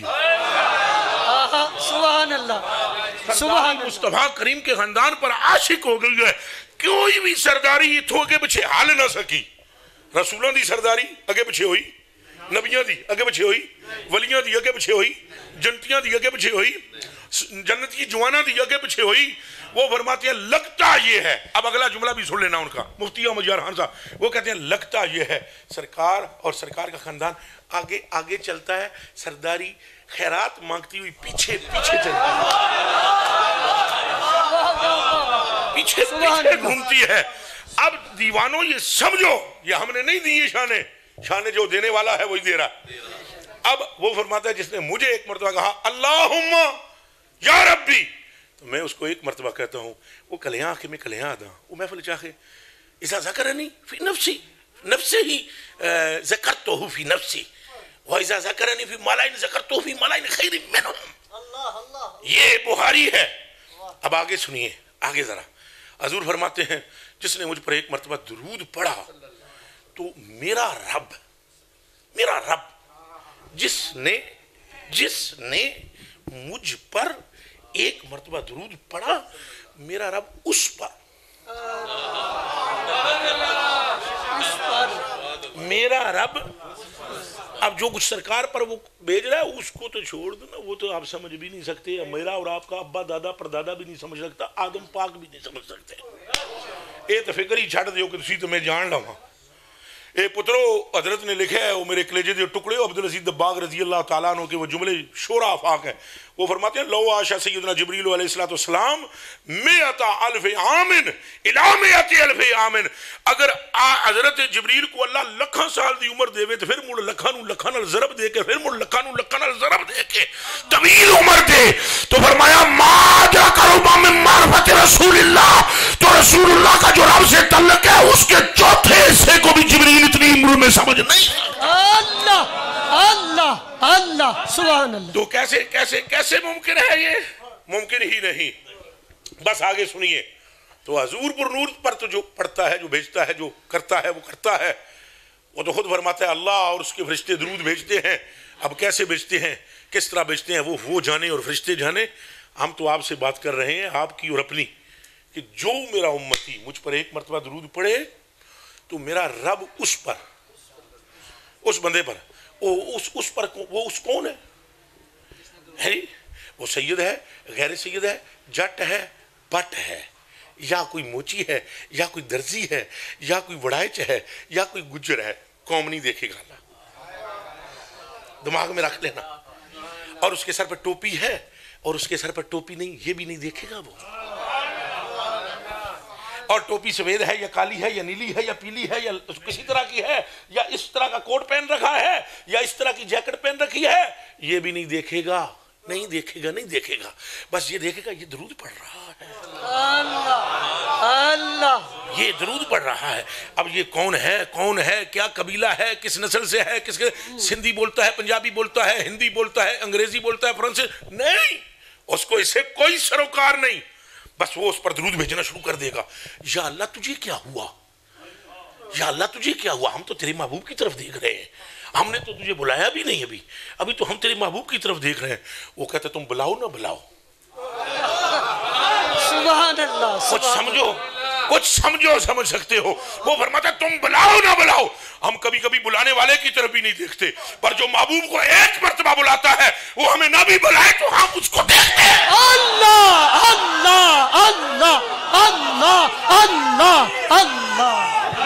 سبحان اللہ، سرداری مصطفیٰ کریم کے خاندان پر عاشق ہو گئی ہے۔ کوئی بھی سرداری اتھو اگے پچھے حال نہ سکی۔ رسولوں دی سرداری اگے پچھے ہوئی، نبیوں دی اگے پچھے ہوئی، ولیوں دی اگے پچھے ہوئی، جنتیاں دی اگے پچھے ہوئی، جنت کی جوانہ دی اگے پچھے ہوئی۔ وہ فرماتے ہیں لگتا یہ ہے، اب اگلا جملہ بھی سن لینا ان کا، مفتی احمد یار خان صاحب وہ کہتے ہیں لگتا یہ ہے سرکار اور سرکار کا خاندان آگے آگے چلتا ہے، سرداری خیرات مانگتی ہوئی پیچھے پیچھے چلتی ہے، پیچھے پیچھے گھومتی ہے۔ اب دیوانوں یہ سمجھو یہ ہم نے نہیں دی یہ شانے، شانے جو دینے والا ہے وہی دے رہا ہے۔ اب وہ فرماتا ہے جس نے مجھے ایک مرتبہ کہا اللہم یا ربی، تو میں اس کو ایک مرتبہ کہتا ہوں، وہ کلیاں آنکھیں میں کلیاں آدھا، وہ محفل چاہے اذا ذکرنی فی نفسی، نفسے ہی ذکرتہو فی نفسی، وَإِذَا ذَكَرَنِي فِي مَلَائِنِ ذَكَرْتُهُ فِي مَلَائِنِ خَيْرٍ مِّنْهُمْ۔ یہ بخاری ہے۔ اب آگے سنیے، آگے ذرا حضور فرماتے ہیں جس نے مجھ پر ایک مرتبہ درود پڑھا تو میرا رب جس نے مجھ پر ایک مرتبہ درود پڑھا، میرا رب اس پر، میرا رب، اب جو کچھ سرکار پر وہ بھیج رہا ہے اس کو تو چھوڑ دو نا، وہ تو آپ سمجھ بھی نہیں سکتے، میرا اور آپ کا ابا دادا پردادا بھی نہیں سمجھ سکتا، آدم پاک بھی نہیں سمجھ سکتے۔ اے تو فکر ہی چھڑ دیو کہ تسی تو میں جان لوں۔ اے پترو حضرت نے لکھا ہے، وہ میرے کلیجے دے ٹکڑے عبدالعزیز دباغ رضی اللہ تعالیٰ عنہ کے وہ جملے شورا آفاق ہیں، وہ فرماتے ہیں لو آشا سیدنا جبریل علیہ السلام مئت الف عامن الی مئت الف عامن، اگر حضرت جبریل کو اللہ لکھاں سال دی عمر دے تو پھر مڑ لکھاں نال ضرب دے کے، پھر مڑ لکھاں نال ضرب دے کے طویل عمر دے، تو فرمایا ما قرب من معرفت رسول اللہ، تو رسول اللہ کا جو رب سے تعلق ہے اس کے چوتھے حصے کو بھی جبریل اتنی عمر میں سمجھ نہیں۔ اللہ اللہ اللہ سبحان اللہ۔ تو کیسے ممکن ہے؟ یہ ممکن ہی نہیں۔ بس آگے سنیے، تو حضور پر نور پر تو جو پڑھتا ہے، جو بھیجتا ہے، جو کرتا ہے وہ کرتا ہے، وہ تو خود فرماتا ہے اللہ اور اس کے فرشتے درود بھیجتے ہیں۔ اب کیسے بھیجتے ہیں، کس طرح بھیجتے ہیں وہ جانے اور فرشتے جانے۔ ہم تو آپ سے بات کر رہے ہیں آپ کی اور اپنی، کہ جو میرا امتی مجھ پر ایک مرتبہ درود پڑھے تو میرا رب اس پر، اس بندے پر، اس پر وہ اس کون ہے؟ وہ سید ہے، غیر سید ہے، جٹ ہے، پٹ ہے، یا کوئی موچی ہے، یا کوئی درزی ہے، یا کوئی وڑائچ ہے، یا کوئی گجر ہے، قوم نہیں دیکھے گا اللہ، دماغ میں رکھ لینا۔ اور اس کے سر پر ٹوپی ہے اور اس کے سر پر ٹوپی نہیں، یہ بھی نہیں دیکھے گا وہ۔ اور ٹوپی سفید ہے یا کالی ہے یا نیلی ہے یا پیلی ہے یا کسی طرح کی ہے، یا اس طرح کا کوٹ پہن رکھا ہے یا اس طرح کی جیکٹ پہن رکھی ہے، یہ بھی نہیں دیکھے گا۔ نہیں دیکھے گا، نہیں دیکھے گا، بس یہ دیکھے گا یہ درود پڑھ رہا ہے، اللہ اللہ، یہ درود پڑھ رہا ہے۔ اب یہ کون ہے، کیا قبیلہ ہے، کس نسل سے ہے، کس کے سندھی بولتا ہے، پنجابی بولتا ہے، ہندی بولتا ہے، انگریزی بولتا ہے، فرانسیسی، نہیں، اس کو اسے کوئی سروکار نہیں، بس وہ اس پر درود بھیجنا شروع کر دے گا۔ یا اللہ تجھے کیا ہوا، یا اللہ تجھے کیا ہوا، ہم تو تیرے محبوب کی طرف دیکھ رہے ہیں، ہم نے تو تجھے بلایا بھی نہیں، ابھی تو ہم تیرے محبوب کی طرف دیکھ رہے ہیں۔ وہ کہتا ہے تم بلاؤ نہ بلاؤ، سبحان اللہ، کچھ سمجھو سمجھ سکتے ہو۔ وہ فرماتا ہے تم بلاؤ نہ بلاؤ، ہم کبھی کبھی بلانے والے کی طرف بھی نہیں دیکھتے، پر جو محبوب کو ایک مرتبہ بلاتا ہے وہ ہمیں نہ بھی بلائے تو ہم اس کو دیکھتے ہیں۔ اللہ اللہ اللہ اللہ اللہ اللہ،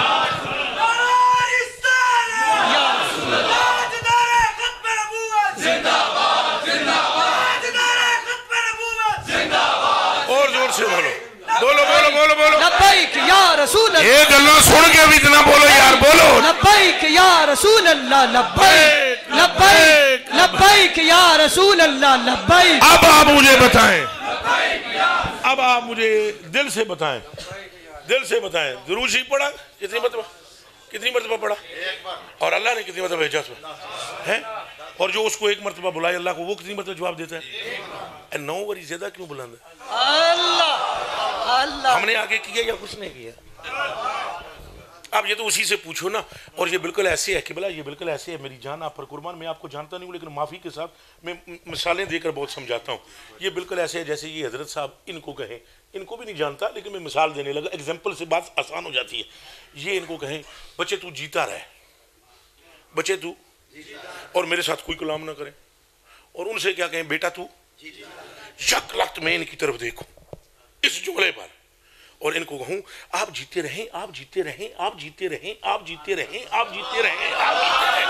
اور زور سے بولو، بولو بولو بولو بولو، لبیک یا رسول اللہ، یہ گلوں سن کے بھی اتنا بولو یار، بولو لبیک یا رسول اللہ، لبیک لبیک لبیک یا رسول اللہ، لبیک۔ اب آپ مجھے بتائیں، اب آپ مجھے دل سے بتائیں، دل سے بتائیں، درود شریف پڑھا کتنی مرتبہ پڑھا، اور اللہ نے کتنی مرتبہ بھیجا ہے، اور جو اس کو ایک مرتبہ بلائے اللہ کو وہ کتنی مرتبہ جواب دیتا ہے، 9 باری زیادہ کیوں بلند ہے؟ اللہ اللہ، ہم نے آگے کیا یا کچھ نہیں کیا؟ اب یہ تو اسی سے پوچھو نا، اور یہ بالکل ایسے ہے قبلہ، یہ بالکل ایسے ہے میری جان آپ پر قربان، میں آپ کو جانتا نہیں ہوں لیکن معافی کے ساتھ میں مثالیں دے کر بہت سمجھاتا ہوں۔ یہ بالکل ایسے ہے جیسے یہ حضرت صاحب ان کو کہیں، ان کو بھی نہیں جانتا لیکن میں مثال دینے لگا، ایگزامپل سے بات آسان ہو جاتی ہے۔ یہ ان کو کہیں بچے تو جیتا رہے، بچے تو، اور میرے ساتھ کوئی کلام نہ کریں، اور ان سے کیا کہیں بیٹا تو، یک لخت میں ان کی طرف دیکھو اس جملے پر، اور ان کو کہوں آپ جیتے رہیں، آپ جیتے رہیں، آپ جیتے رہیں، آپ جیتے رہیں، آپ جیتے رہیں، آپ جیتے رہیں۔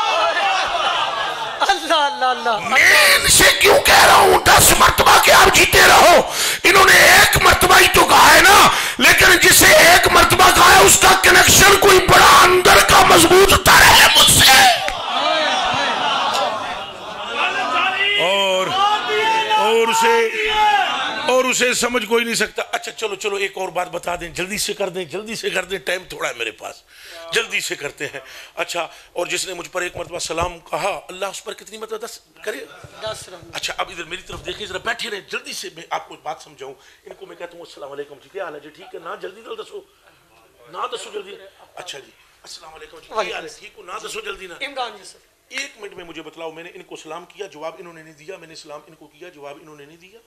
اللہ اللہ اللہ، میں ان سے کیوں کہہ رہا ہوں 10 مرتبہ کہ آپ جیتے رہو، انہوں نے ایک مرتبہ ہی تو کہا ہے نا، لیکن جسے ایک مرتبہ کہا ہے اس کا کنیکشن کوئی بڑا اندر کا مضبوط تر ہے مجھ سے، اور اسے سمجھ کوئی نہیں سکتا۔ اچھا چلو ایک اور بات بتا دیں، جلدی سے کر دیں، ٹائم تھوڑا ہے میرے پاس، جلدی سے کرتے ہیں۔ اچھا، اور جس نے مجھ پر ایک مرتبہ سلام کہا اللہ اس پر کتنی مرتبہ 10 کرے؟ 10۔ اچھا اب ادھر میری طرف دیکھیں، ذرا بیٹھے رہے، جلدی سے میں آپ کو بات سمجھاؤں۔ ان کو میں کہتا ہوں السلام علیکم جی، کیا حال ہے جی، ٹھیک ہے نا، جلدی دسو نا، دسو جلدی۔ اچھا جی السلام علیکم جی، کیا حال ہے، ٹھیک ہو نا، دسو جلدی نا۔ عمران جی سر، 1 منٹ میں مجھے بتلاؤ، میں نے ان کو سلام کیا جواب انہوں نے نہیں دیا، میں نے سلام ان کو کیا جواب انہوں نے نہیں دیا۔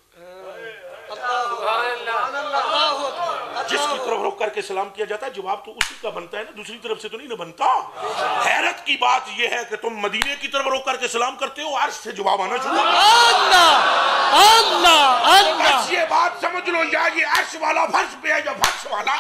جس کی طرف رخ کر کے سلام کیا جاتا ہے جواب تو اسی کا بنتا ہے نا، دوسری طرف سے تو نہیں نہ بنتا۔ حیرت کی بات یہ ہے کہ تم مدینے کی طرف رخ کر کے سلام کرتے ہو، عرش سے جواب آنا شروع۔ اللہ اللہ اللہ، بس یہ بات سمجھ لو، یا یہ عرش والا فرش پہ ہے یا فرش والا۔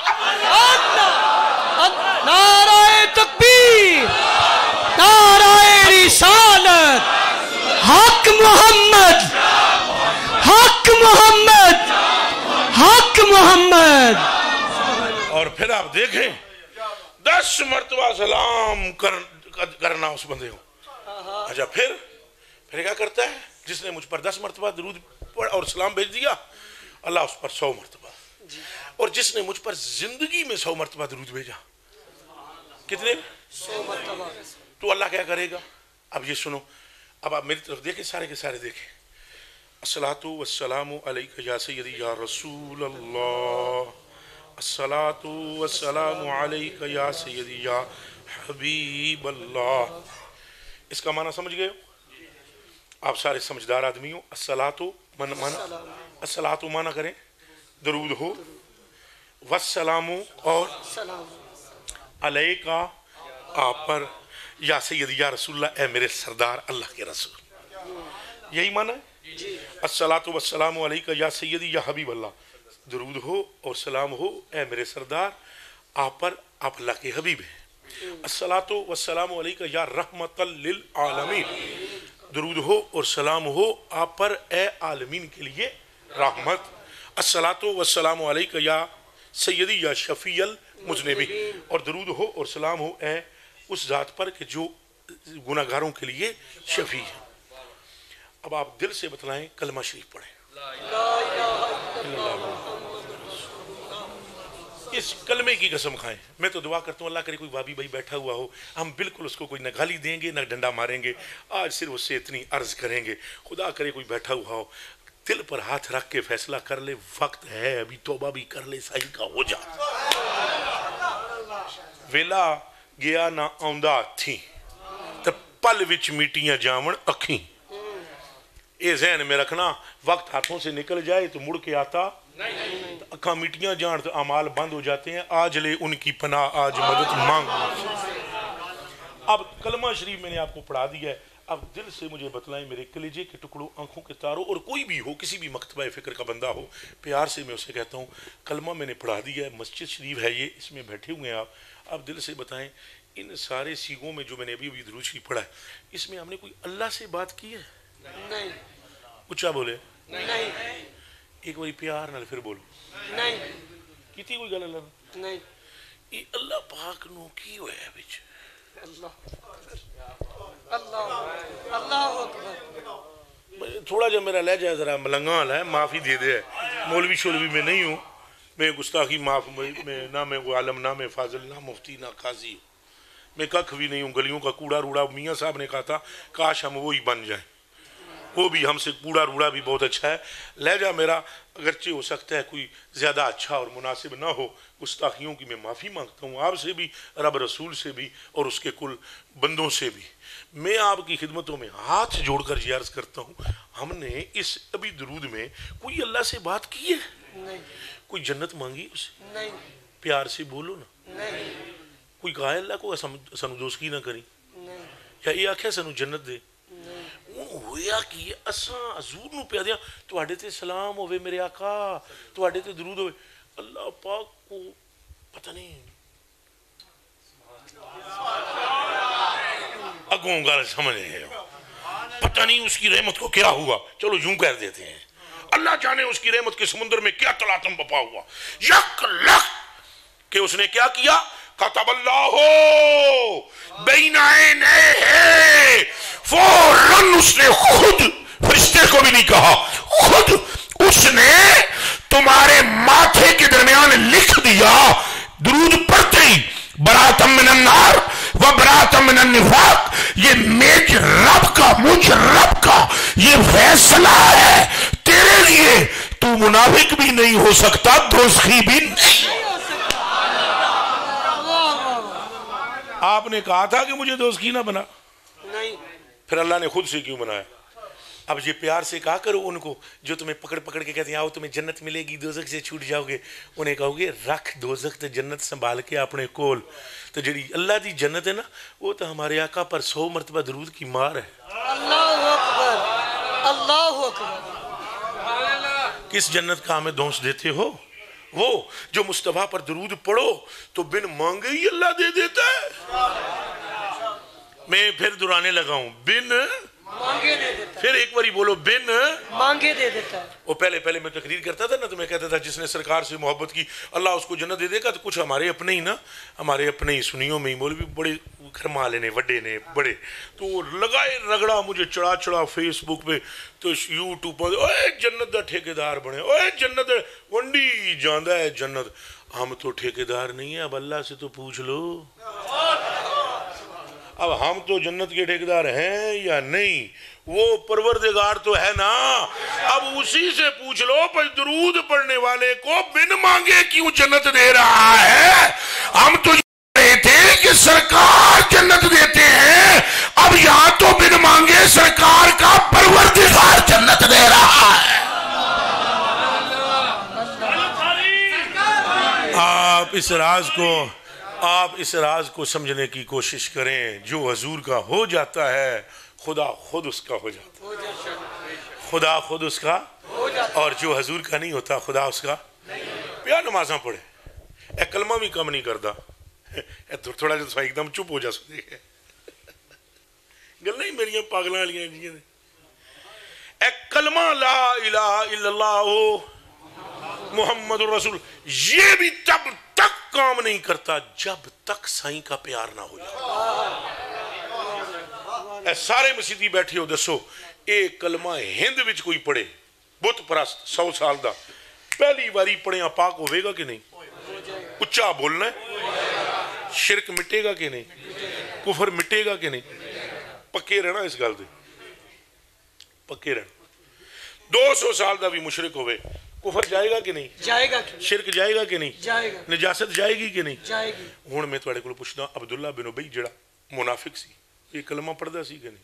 اللہ، نعرہ تکبیر، نعرہ رسالت، حق محمد، حق محمد، حق محمد۔ اور پھر آپ دیکھیں 10 مرتبہ سلام کرنا اس بندے کو۔ اچھا پھر کیا کرتا ہے، جس نے مجھ پر 10 مرتبہ درود اور سلام بھیج دیا اللہ اس پر 100 مرتبہ، اور جس نے مجھ پر زندگی میں 100 مرتبہ درود بھیجا، کتنے؟ 100 مرتبہ۔ تو اللہ کیا کرے گا؟ اب یہ سنو، اب آپ میری طرف دیکھیں، سارے کے سارے دیکھیں۔ الصلاۃ والسلام علیک یا سیدی یا رسول اللہ، الصلاۃ والسلام علیک یا سیدی یا حبیب اللہ۔ اس کا معنی سمجھ گئے ہو؟ آپ سارے سمجھدار آدمی ہو۔ الصلاۃ الصلاۃ معنی کریں درود ہو، والسلام اور علیکہ آپ پر، یا سیدی یا رسول اللہ اے میرے سردار اللہ کے رسول، یہی معنی ہے۔ الصلاۃ والسلام علیکہ یا سیدی یا حبیب اللہ، درود ہو اور سلام ہو اے میرے سردار آپ پر، آپ اللہ کے حبیب ہیں۔ الصلاۃ والسلام علیکہ یا رحمت للعالمین، درود ہو اور سلام ہو آپ پر اے عالمین کے لیے رحمت۔ الصلاۃ والسلام علیکہ یا سیدی یا شفیع المذنبین، اور درود ہو اور سلام ہو اے اس ذات پر کہ جو گناہگاروں کے لیے شفیع ہے۔ اب آپ دل سے بتلائیں کلمہ شریف پڑھیں. اس کلمے کی قسم کھائیں. میں تو دعا کرتا ہوں اللہ کرے کوئی بھابی بھائی بیٹھا ہوا ہو, ہم بالکل اس کو کوئی نہ گالی دیں گے نہ ڈنڈا ماریں گے, آج صرف اس سے اتنی عرض کریں گے خدا کرے کوئی بیٹھا ہوا ہو دل پر ہاتھ رکھ کے فیصلہ کر لے, وقت ہے ابھی, توبہ بھی کر لے, صحیح کا ہو جا. ویلا گیا نہ آندا تھی تے پل وچ میٹیاں جاون اکھیں. یہ ذہن میں رکھنا, وقت ہاتھوں سے نکل جائے تو مڑ کے آتا نہیں, اکھاں میٹیاں جان تو اعمال بند ہو جاتے ہیں. آج لے ان کی پناہ, آج مدد مانگ. اب کلمہ شریف میں نے آپ کو پڑھا دیا ہے, اب دل سے مجھے بتلائیں میرے کلیجے کے ٹکڑوں, آنکھوں کے تاروں, اور کوئی بھی ہو, کسی بھی مکتبہ فکر کا بندہ ہو, پیار سے میں اسے کہتا ہوں کلمہ میں نے پڑھا دیا ہے, مسجد شریف ہے یہ, اس میں بیٹھے ہوئے ہیں آپ. اب دل سے بتائیں ان سارے سیغوں میں جو میں نے ابھی درود شریف پڑھا ہے, اس میں ہم نے کوئی اللہ سے بات کی ہے؟ نہیں. اچھا بولے نہیں. ایک باری پیار نال پھر بولو نہیں. کیتی کوئی گل اللہ نہیں. یہ اللہ پاک نو کی ہویا ہے بچ اللہ تھوڑا جا میرا لہجہ ہے ذرا ملنگال ہے, معافی دے دے. مولوی شولوی میں نہیں ہوں, میں گستاخی معاف, میں نہ میں عالم, نہ میں فاضل, نہ مفتی, نہ قاضی, میں ککھ بھی نہیں ہوں. گلیوں کا کوڑا روڑا میاں صاحب نے کہا تھا کاش ہم وہی بن جائیں, وہ بھی ہم سے کوڑا روڑا بھی بہت اچھا ہے. لہجہ میرا اگرچہ ہو سکتا ہے کوئی زیادہ اچھا اور مناسب نہ ہو, گستاخیوں کی میں معافی مانگتا ہوں آپ سے بھی, رب رسول سے بھی, اور اس کے کل بندوں سے بھی. میں آپ کی خدمتوں میں ہاتھ جوڑ کر یہ عرض کرتا ہوں, ہم نے اس ابھی درود میں کوئی اللہ سے بات کی ہے نہیں, کوئی جنت مانگی اسے نہیں, پیار سے بولو نا نہیں, کوئی کہا ہے اللہ کو سانو دوستی نہ کری نہیں, یا یہ آکھیا سانو جنت دے ہویا کہ اساں حضور نو پیا دیا تواڈے تے سلام ہوئے میرے آقا, تواڈے تے درود ہوئے. اللہ پاک کو پتہ نہیں اگوں گل سمجھے ہیں, پتہ نہیں اس کی رحمت کو کیا ہوا. چلو یوں کہہ دیتے ہیں اللہ جانے اس کی رحمت کے سمندر میں کیا تلاطم بپا ہوا. یک لک کہ اس نے کیا کیا, کتب اللہ بین عینیہ, فوراً اس نے خود, فرشتے کو بھی نہیں کہا, خود اس نے تمہارے ماتھے کے درمیان لکھ دیا درود پڑھتے ہی, براۃ من النار و براۃ من النفاق. یہ میج رب کا, مجھ رب کا یہ فیصلہ ہے تیرے لیے, تو منافق بھی نہیں ہو سکتا, دوزخی بھی نہیں. آپ نے کہا تھا کہ مجھے دوزخی نہ بنا نہیں, پھر اللہ نے خود سے کیوں بنایا؟ اب یہ پیار سے کہا کرو ان کو جو تمہیں پکڑ پکڑ کے کہتے ہیں آؤ تمہیں جنت ملے گی, دوزخ سے چھوٹ جاؤ گے, انہیں کہو گے رکھ دوزخ تے جنت سنبھال کے اپنے کول. تو جڑی اللہ دی جنت ہے نا, وہ تو ہمارے آقا پر 100 مرتبہ درود کی مار ہے. اللہ اکبر, اللہ اکبر. کس جنت کا ہمیں دھونس دیتے ہو؟ وہ جو مصطفیٰ پر درود پڑھو تو بن مانگے ہی اللہ دے دیتا ہے. میں پھر درانے لگا ہوں, بن مانگے دے دیتا ہے. پھر ایک باری بولو, بن مانگے دے دیتا ہے. وہ پہلے میں تقریر کرتا تھا نا, تو میں کہتا تھا جس نے سرکار سے محبت کی اللہ اس کو جنت دے دے گا. تو کچھ ہمارے اپنے ہی نا, ہمارے اپنے ہی سنیوں میں ہی مولوی بڑے گھرمالے نے, وڈے نے بڑے, تو وہ لگائے رگڑا مجھے چڑھا فیس بک پہ, تو یوٹیوب پر, اوے جنت دا ٹھیکیدار بنے, اوے جنت ونڈی جاندہ ہے جنت. ہم تو ٹھیکیدار نہیں ہیں, اب اللہ سے تو پوچھ لو. اب ہم تو جنت کے ٹھیکیدار ہیں یا نہیں, وہ پروردگار تو ہے نا, اب اسی سے پوچھ لو. پر درود پڑھنے والے کو بن مانگے کیوں جنت دے رہا ہے؟ ہم تو رہے تھے کہ سرکار جنت دیتے ہیں, اب یہاں تو بن مانگے سرکار کا پروردگار جنت دے رہا ہے. آپ اس راز کو سمجھنے کی کوشش کریں. جو حضور کا ہو جاتا ہے خدا خود اس کا ہو جاتا ہے, خدا خود اس کا, اور جو حضور کا نہیں ہوتا خدا اس کا. پیا نمازاں پڑھے, اے کلمہ بھی کم نہیں کرتا, تھوڑا جا ایک دم چپ ہو جا سکتے ہیں گل نہیں میری پاگلاں والیاں جی. اے کلمہ لا الہ الا اللہ محمد الرسول, یہ بھی تب تک کام نہیں کرتا جب تک سائیں کا پیار نہ ہو جائے. اے سارے مسیحی بیٹھے ہو, دسو ایک کلمہ ہند وچ کوئی پڑھے بت پرست 100 سال دا پہلی باری پڑھیا پاک ہوئے گا کہ نہیں؟ اچھا بولنا ہے۔ شرک مٹے گا کہ نہیں؟ کفر مٹے گا کہ نہیں؟ پکے رہنا اس گل دے، پکے رہنا۔ 200 سال دا بھی مشرک ہوئے کفر جائے گا کہ نہیں؟ جائے گا، شرک جائے گا کہ نہیں؟ جائے گا، نجاست جائے گی کہ نہیں؟ جائے گی۔ ہن میں تواڈے کول پوچھدا عبداللہ بن ابی جڑا منافق سی یہ کلمہ پڑھدا سی کہ نہیں؟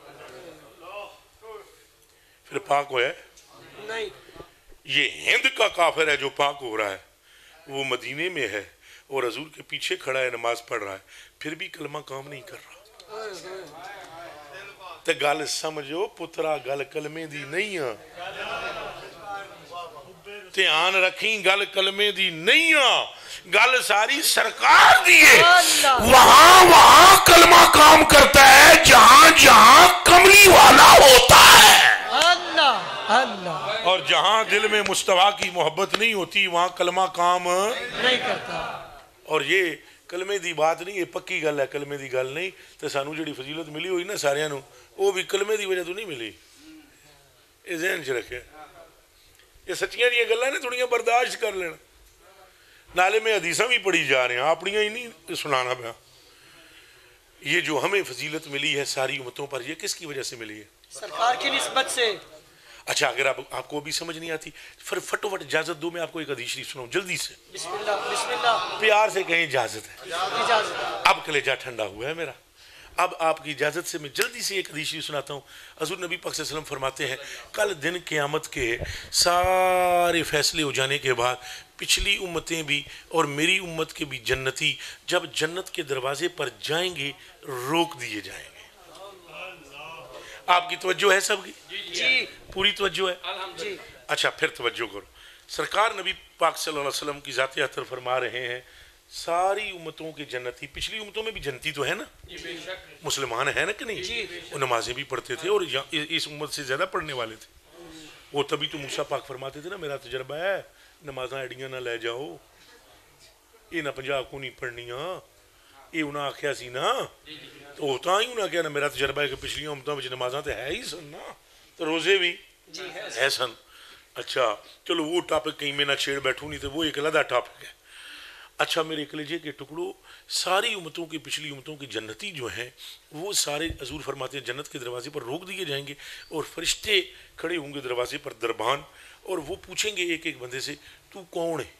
پھر پاک ہوا ہے نہیں۔ یہ ہند کا کافر ہے جو پاک ہو رہا ہے، وہ مدینے میں ہے اور حضور کے پیچھے کھڑا ہے نماز پڑھ رہا ہے، پھر بھی کلمہ کام نہیں کر رہا۔ تے گل سمجھو پترا گل کلمے دی نہیں ہے، دھیان رکھیں گل کلمے دی نہیں ہے، گل ساری سرکار دی ہے۔ وہاں کلمہ کام کرتا ہے جہاں جہاں کملی والا ہوتا ہے، اللہ، اور جہاں دل میں مصطفیٰ کی محبت نہیں ہوتی وہاں کلمہ کام نہیں کرتا۔ اور یہ کلمے دی بات نہیں، یہ پکی گل ہے، کلمے دی گل نہیں۔ تو سانو جڑی فضیلت ملی ہوئی نا سارے نو وہ بھی کلمے دی وجہ تو نہیں ملی، یہ ذہن چ رکھے۔ یہ سچیاں جی گلاں نے تھوڑیاں برداشت کر لینا، نالے میں حدیثاں بھی پڑھی جا رہے ہیں، اپنیاں ہی نہیں سنانا پیا۔ یہ جو ہمیں فضیلت ملی ہے ساری امتوں پر، یہ کس کی وجہ سے ملی ہے؟ سرکار کی نسبت سے۔ اچھا اگر آپ کو بھی سمجھ نہیں آتی فٹوفٹ اجازت دو میں آپ کو ایک حدیث شریف سناؤں جلدی سے، بسم اللہ، بسم اللہ، پیار سے کہیں اجازت ہے۔ اجازت۔ اب کلیجہ ٹھنڈا ہوا ہے میرا، اب آپ کی اجازت سے میں جلدی سے ایک حدیث شریف سناتا ہوں۔ حضور نبی پاک صلی اللہ علیہ وسلم فرماتے ہیں کل دن قیامت کے سارے فیصلے ہو جانے کے بعد پچھلی امتیں بھی اور میری امت کے بھی جنتی جب جنت کے دروازے پر جائیں گے روک دیے جائیں گے۔ آپ کی توجہ ہے سب کی؟ جی، پوری توجہ ہے؟ جی۔ اچھا پھر توجہ کرو، سرکار نبی پاک صلی اللہ علیہ وسلم کی ذات اطہر فرما رہے ہیں ساری امتوں کے جنتی، پچھلی امتوں میں بھی جنتی تو ہے نا، مسلمان ہے نا کہ نہیں؟ وہ نمازیں بھی پڑھتے تھے اور اس امت سے زیادہ پڑھنے والے تھے، وہ تبھی تو موسیٰ پاک فرماتے تھے نا میرا تجربہ ہے نمازاں ایڈیاں نہ لے جاؤ، یہ نہ 50 کو نہیں پڑھنیاں، یہ انہاں آکھیا سی نا، تو ہوتا ہی انہاں کیا نا میرا تجربہ ہے کہ پچھلی امتوں میں نمازاں تو ہے ہی سن نا، تو روزے بھی ہے سن۔ اچھا چلو وہ ٹاپک کہیں میں نہ چھیڑ بیٹھوں نہیں تو وہ ایک علیحدہ ٹاپک ہے۔ اچھا میرے کلیجے کے ٹکڑوں، ساری امتوں کی پچھلی امتوں کی جنتی جو ہیں وہ سارے حضور فرماتے ہیں جنت کے دروازے پر روک دیے جائیں گے اور فرشتے کھڑے ہوں گے دروازے پر دربان، اور وہ پوچھیں گے ایک ایک بندے سے تو کون ہے؟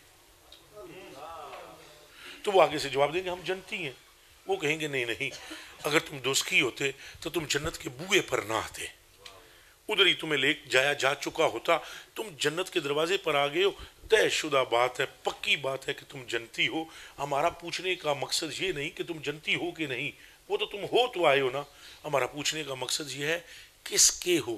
تو وہ آگے سے جواب دیں گے ہم جنتی ہیں۔ وہ کہیں گے نہیں نہیں، اگر تم دوستی ہوتے تو تم جنت کے بوئے پر نہ آتے، ادھر ہی تمہیں لے جایا جا چکا ہوتا، تم جنت کے دروازے پر آ گئے ہو، طے شدہ بات ہے، پکی بات ہے کہ تم جنتی ہو۔ ہمارا پوچھنے کا مقصد یہ نہیں کہ تم جنتی ہو کہ نہیں، وہ تو تم ہو تو آئے ہو نا، ہمارا پوچھنے کا مقصد یہ ہے کس کے ہو،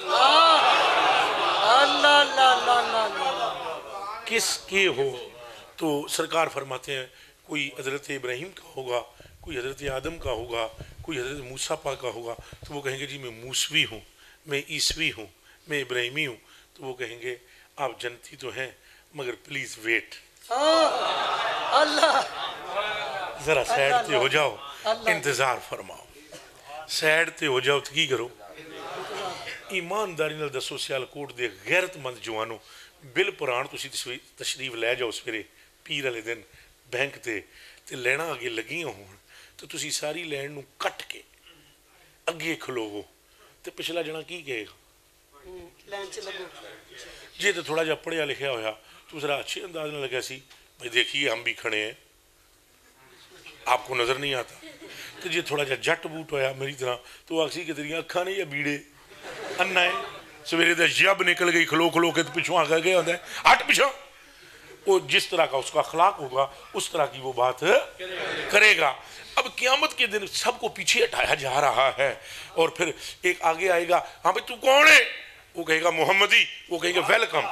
کس کے ہو۔ تو سرکار فرماتے ہیں کوئی حضرت ابراہیم کا ہوگا، کوئی حضرت آدم کا ہوگا، کوئی حضرت موسیٰ پاک کا ہوگا، تو وہ کہیں گے جی میں موسوی ہوں، میں عیسوی ہوں، میں ابراہیمی ہوں، تو وہ کہیں گے آپ جنتی تو ہیں مگر پلیز ویٹ، اللہ، ذرا سیڈ تے ہو جاؤ، انتظار فرماؤ، سیڈ تے ہو جاؤ تو کی کرو؟ ایمانداری نال دسو سیالکوٹ دے غیرت مند جوانوں، بل پران تسی تشریف لے جاؤ سویرے پیر والے دن بینک تے لینا اگے لگیاں ہون، تو تسی ساری لین نو کٹ کے اگے کھلوو تے پچھلا جنا کی کہے گا؟ جی تو تھوڑا جا پڑھیا لکھیا ہویا تو ذرا اچھے انداز نہ لگا سی بھائی دیکھیے ہم بھی کھڑے ہیں، آپ کو نظر نہیں آتا، تو جی تھوڑا جا جٹ بوٹ ہویا میری طرح تو آکسی کہ تیری اکھاں نہیں یا بیڑے انہ ہے، سویرے دے جب نکل گئی کھلو کھلو کے پچھوں آ گیا ہوتا ہے ہٹ پچھوں، وہ جس طرح کا اس کا اخلاق ہوگا اس طرح کی وہ بات کرے گا۔ اب قیامت کے دن سب کو پیچھے ہٹایا جا رہا ہے اور پھر ایک آگے آئے گا ہاں بھائی تو کون ہے، وہ کہے گا محمدی، وہ کہے گا ویلکم۔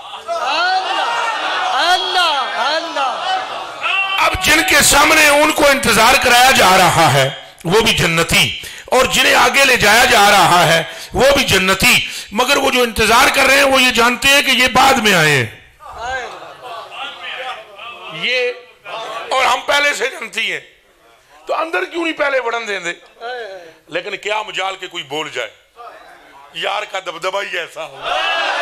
اب جن کے سامنے ان کو انتظار کرایا جا رہا ہے وہ بھی جنتی، اور جنہیں آگے لے جایا جا رہا ہے وہ بھی جنتی، مگر وہ جو انتظار کر رہے ہیں وہ یہ جانتے ہیں کہ یہ بعد میں آئے ہیں، یہ اور ہم پہلے سے جنتی ہیں، تو اندر کیوں نہیں پہلے بڑھن دیں دے؟ لیکن کیا مجال کے کوئی بول جائے، یار کا دبدبا ہی ایسا ہوگا.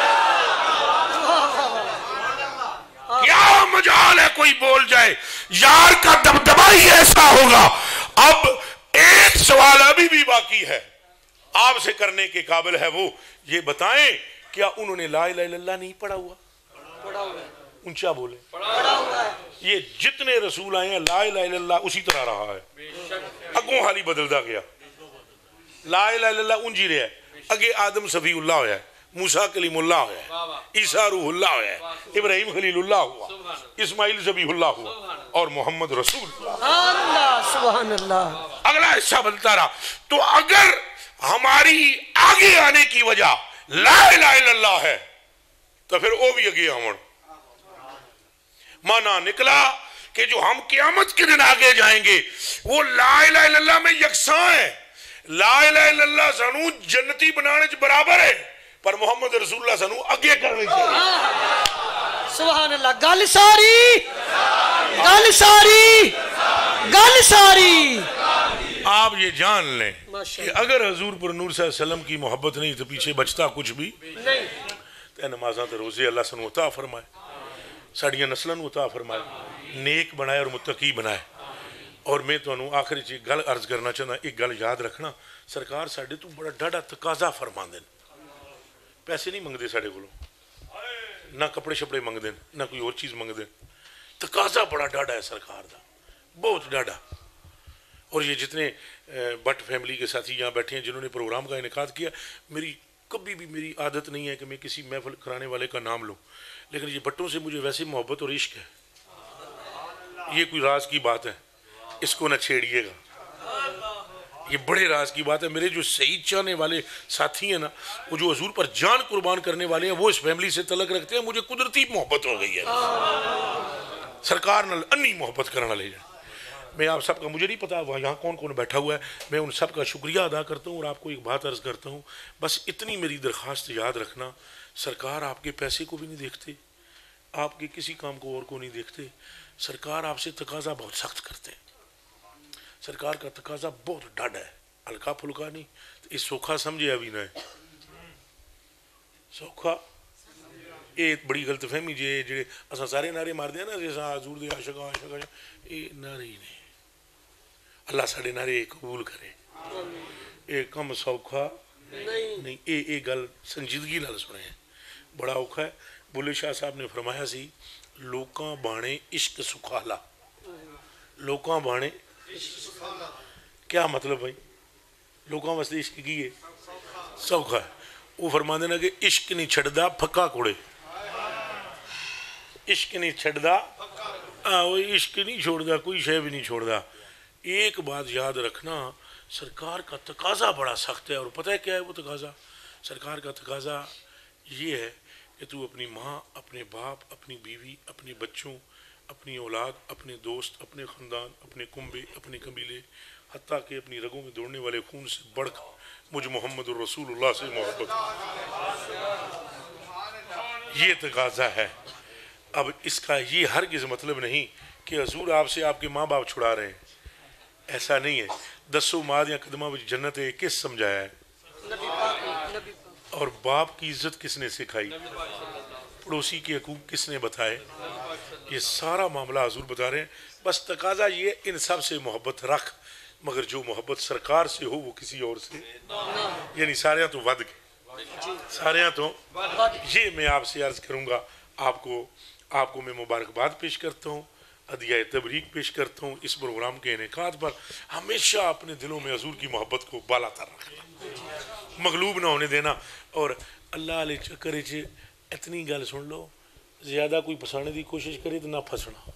کیا مجال ہے کوئی بول جائے, یار کا دبدبا ہی ایسا ہوگا. اب ایک سوال ابھی بھی باقی ہے آپ سے کرنے کے قابل ہے, وہ یہ بتائیں کیا انہوں نے لا الہ الا اللہ نہیں پڑھا ہوا؟ اونچا بولے. یہ جتنے رسول آئے ہیں لا الہ الا اللہ اسی طرح رہا ہے, اگوں حالی بدلتا گیا. لا الہ الا اللہ انجی رہا ہے, اگے آدم صفی اللہ ہویا ہے, موسیٰ کلیم اللہ ہویا ہے, عیسیٰ روح اللہ ہویا ہے, ابراہیم خلیل اللہ ہوا, اسماعیل ذبیح اللہ ہوا, اور محمد رسول اللہ. سبحان اللہ. اگلا حصہ بنتا رہا. تو اگر ہماری آگے آنے کی وجہ لا الہ الا اللہ ہے تو پھر وہ بھی اگے آمن. مانا نکلا کہ جو ہم قیامت کے دن آگے جائیں گے وہ لا الہ الا اللہ میں یکساں ہے. لا الہ الا اللہ سانو جنتی بنانے چ برابر ہے, پر محمد رسول اللہ سانو اگے کرنے چاہیے. سبحان اللہ. گل ساری, گل ساری, گل ساری. آپ یہ جان لیں کہ اگر حضور پر نور صلی اللہ علیہ وسلم کی محبت نہیں تو پیچھے بچتا کچھ بھی نہیں. تے نمازاں تے روزے اللہ سانو عطا فرمائے, ساڑیاں نسلاں نو عطا فرمائے, نیک بنائے اور متقی بنائے. اور میں تو انہوں آخری چیز گل عرض کرنا چاہتا, ایک گل یاد رکھنا, سرکار ساڑھے تو بڑا ڈاڑا تقاضا فرمان دیں. پیسے نہیں منگ دے ساڑھے کو, نہ کپڑے شپڑے منگ دیں, نہ کوئی اور چیز منگ دیں. تقاضا بڑا ڈاڑا ہے سرکار دا, بہت ڈاڑا. اور یہ جتنے بٹ فیملی کے ساتھی یہاں بیٹھے ہیں جنہوں نے پروگرام کا انعقاد کیا, میری کبھی بھی میری عادت نہیں ہے کہ میں کسی محفل کرانے والے کا نام لوں, لیکن یہ بٹوں سے مجھے ویسے محبت اور عشق ہے. یہ کوئی راز کی بات ہے, اس کو نہ چھیڑیے گا, یہ بڑے راز کی بات ہے. میرے جو سعید چاہنے والے ساتھی ہیں نا, وہ جو حضور پر جان قربان کرنے والے ہیں, وہ اس فیملی سے تعلق رکھتے ہیں. مجھے قدرتی محبت ہو گئی ہے, سرکار نال انی محبت کرنا لے جائے. میں آپ سب کا, مجھے نہیں پتا وہاں یہاں کون کون بیٹھا ہوا ہے, میں ان سب کا شکریہ ادا کرتا ہوں. اور آپ کو ایک بات عرض کرتا ہوں, بس اتنی میری درخواست یاد رکھنا, سرکار آپ کے پیسے کو بھی نہیں دیکھتے, آپ کے کسی کام کو اور کو نہیں دیکھتے. سرکار آپ سے تقاضا بہت سخت کرتے ہیں. سرکار کا تقاضا بہت ڈاڑا ہے, ہلکا پھلکا نہیں. یہ سوکھا سمجھے ابھی نہ ہے سوکھا. یہ بڑی غلط فہمی جی اصا سارے نعرے مار دیا نا جیسا حضور دے عاشق عاشق, یہ نعرے ہی نہیں. اللہ ساڑے نعرے قبول کرے. یہ کم سوکھا نہیں. یہ گل سنجیدگی نال سنے ہیں, بڑا اوکھا ہے. بلے شاہ صاحب نے فرمایا سی, لوکاں بانے عشق سکھالا. لوکاں بانے کیا مطلب بھائی, لوکاں واسطے عشق کی ہے سوکھا ہے. وہ فرما دینا کہ عشق نہیں چھڑدا پھکا کوڑے. عشق نہیں چھڑدا, عشق نہیں چھوڑدا, کوئی شے بھی نہیں چھوڑدا. ایک بات یاد رکھنا, سرکار کا تقاضا بڑا سخت ہے. اور پتہ ہے کیا ہے وہ تقاضا؟ سرکار کا تقاضا یہ ہے کہ تو اپنی ماں, اپنے باپ, اپنی بیوی, اپنے بچوں, اپنی اولاد, اپنے دوست, اپنے خاندان, اپنے کنبے, اپنے قبیلے, حتیٰ کہ اپنی رگوں میں دوڑنے والے خون سے بڑھ کر مجھ محمد الرسول اللہ سے محبت, یہ تقاضا ہے. اب اس کا یہ ہرگز مطلب نہیں کہ حضور آپ سے آپ کے ماں باپ چھڑا رہے ہیں, ایسا نہیں ہے. دسو ماں یا قدمہ وچ جنت ہے کس سمجھایا ہے؟ اور باپ کی عزت کس نے سکھائی؟ پڑوسی کے حقوق کس نے بتائے؟ یہ سارا معاملہ حضور بتا رہے ہیں. بس تقاضا یہ, ان سب سے محبت رکھ, مگر جو محبت سرکار سے ہو وہ کسی اور سے, یعنی سارے تو ود گئے, سارے تو. یہ میں آپ سے عرض کروں گا, آپ کو میں مبارکباد پیش کرتا ہوں, ہدیہ تبریک پیش کرتا ہوں. اس پروگرام کے انعقاد پر ہمیشہ اپنے دلوں میں حضور کی محبت کو بالا تر رکھنا, مغلوب نہ ہونے دینا. اور اللہ علیہ چکر چ اتنی گل سن لو, زیادہ کوئی پھسانے دی کوشش کرے تو نہ پھسنا,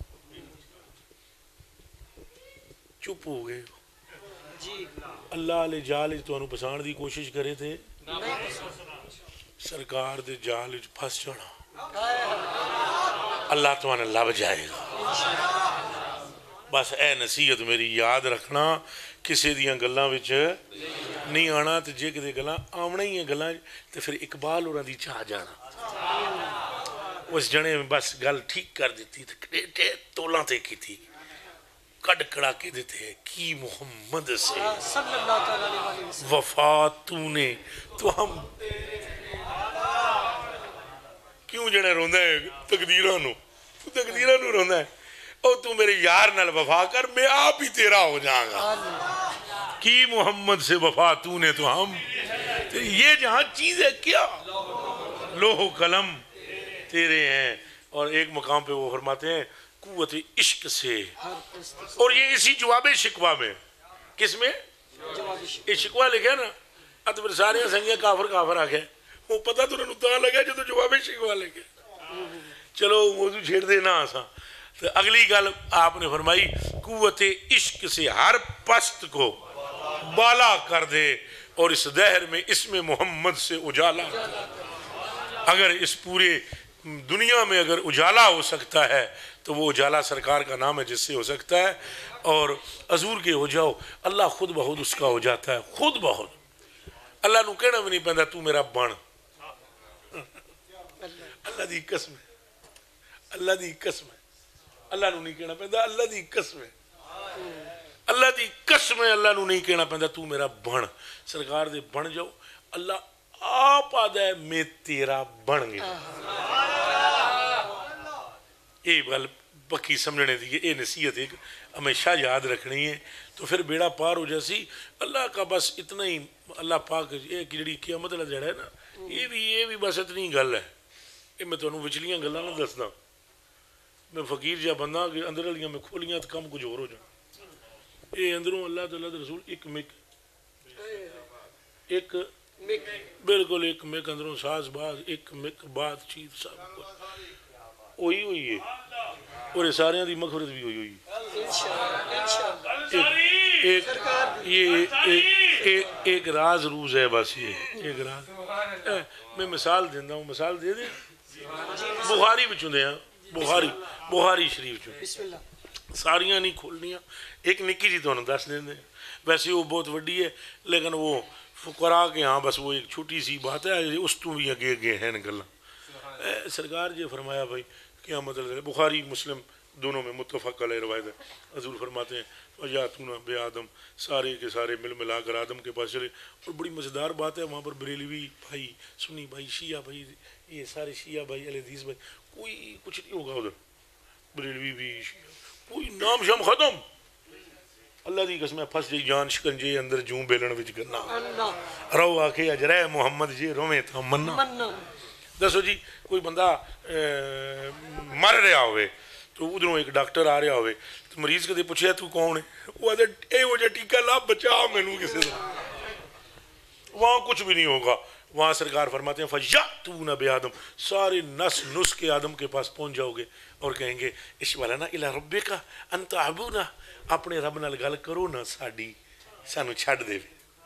چپ ہو گئے. اللہ علیہ جال تو انہوں پھسان دی کوشش کرے تھے, سرکار دے جال پھس جانا, اللہ تو انہیں لب جائے گا. بس اے نصیحت میری یاد رکھنا, کسی دیاں گلاں وچ نہیں آنا. تو جے کدے گلاں آمنا ہی ہیں گلاں تو پھر اقبال اور دی چاہ جانا. اس جنے میں بس گل ٹھیک کر دیتی تو تولاں تے کی تھی, کڈ کڑا کے دیتے ہیں کی محمد سے صلی اللہ تعالیٰ علیہ وسلم وفا تو نے تو ہم کیوں جڑے روندہ ہے تقدیرہ نو روندہ ہے او تو میرے یار نال وفا کر میں آپ ہی تیرا ہو جاؤں گا کی محمد سے وفا تو نے تو ہم یہ جہاں چیز ہے کیا لوح و قلم تیرے ہیں اور ایک مقام پہ وہ فرماتے ہیں قوت عشق سے اور یہ اسی جواب شکوہ میں کس میں یہ شکوہ لکھے نا اتبر سارے سنگیاں کافر آ گئے وہ پتہ تو انہوں تاں لگا جو تو جواب شکوہ لکھے چلو موضوع چھیڑ دے نا آسان تو اگلی گل آپ نے فرمائی قوت عشق سے ہر پست کو بالا کر دے اور اس دہر میں اسم محمد سے اجالا اگر اس پورے دنیا میں اگر اجالا ہو سکتا ہے تو وہ اجالا سرکار کا نام ہے جس سے ہو سکتا ہے اور حضور کے ہو جاؤ اللہ خود بخود اس کا ہو جاتا ہے خود بخود اللہ نو کہنا بھی نہیں پہندا تو میرا بن اللہ دی قسم ہے اللہ دی قسم ہے اللہ نو نہیں کہنا پہندا اللہ دی قسم ہے اللہ دی قسم ہے اللہ نو نہیں کہنا پہندا تو میرا بن سرکار دے بن جاؤ اللہ آپ آدھا ہے میں تیرا بن گیا یہ گل پکی سمجھنے دی یہ نصیحت ایک ہمیشہ یاد رکھنی ہے تو پھر بیڑا پار ہو جیسی اللہ کا بس اتنا ہی اللہ پاک یہ جڑی قیامت والا جڑا ہے نا یہ بھی بس اتنی گل ہے یہ میں تمہیں وچلیاں گلاں نہ دسدا میں فقیر جا بندہ کہ اندر والیاں میں کھولیاں تو کم کچھ اور ہو جائے یہ اندروں اللہ تعالیٰ دے رسول ایک بالکل ایک مک اندروں ساز باز ایک مک بات چیز سب وہی ہوئی ہے اور سارے دی مغفرت بھی ہوئی ایک راز روز ہے بس یہ ایک راز میں مثال دینا ہوں مثال دے دیں بخاری بچوں دے ہیں بخاری شریف چوں ساریاں نہیں کھولنیاں ایک نکی جی تو دس دیں دیں ویسے وہ بہت وڈی ہے لیکن وہ فقراء کے ہاں بس وہ ایک چھوٹی سی بات ہے اس تو بھی اگے ہیں گلاں سرکار جی فرمایا بھائی کیا مطلب بخاری مسلم دونوں میں متفق علیہ روایت ہے حضور فرماتے ہیں وَجَاتُونَ بے آدم سارے کے سارے مل ملا کر آدم کے پاس چلے اور بڑی مزیدار بات ہے وہاں پر بریلوی بھائی سنی بھائی شیعہ بھائی یہ سارے شیعہ بھائی اہل حدیث بھائی کوئی کچھ نہیں ہوگا ادھر بریلوی بھی شیعہ کوئی نام شام ختم اللہ دی قسم پھس جی جان شکنجے اندر جوں بیلن وچ کرنا رو آکے اجرے محمد جی رویں تھا مننا دسو جی کوئی بندہ مر رہا ہوئے تو ادھروں ایک ڈاکٹر آ رہا ہوئے تو مریض کدے پوچھیا تو کون ہے وہ آدھے اے وہ جا ٹیکہ لا بچا مینوں کسے سے وہاں کچھ بھی نہیں ہوگا وہاں سرکار فرماتے ہیں فَيَأْتُونَ بِآدَمَ سارے نس نس کے آدم کے پاس پہنچ جاؤ گے اور کہیں گے اِشْوَلَنَا إِلَىٰ رَبِّكَ أَن تَعْبُونَا اپنے رب نال گل کرو نا ساڈی سانو چھڈ دے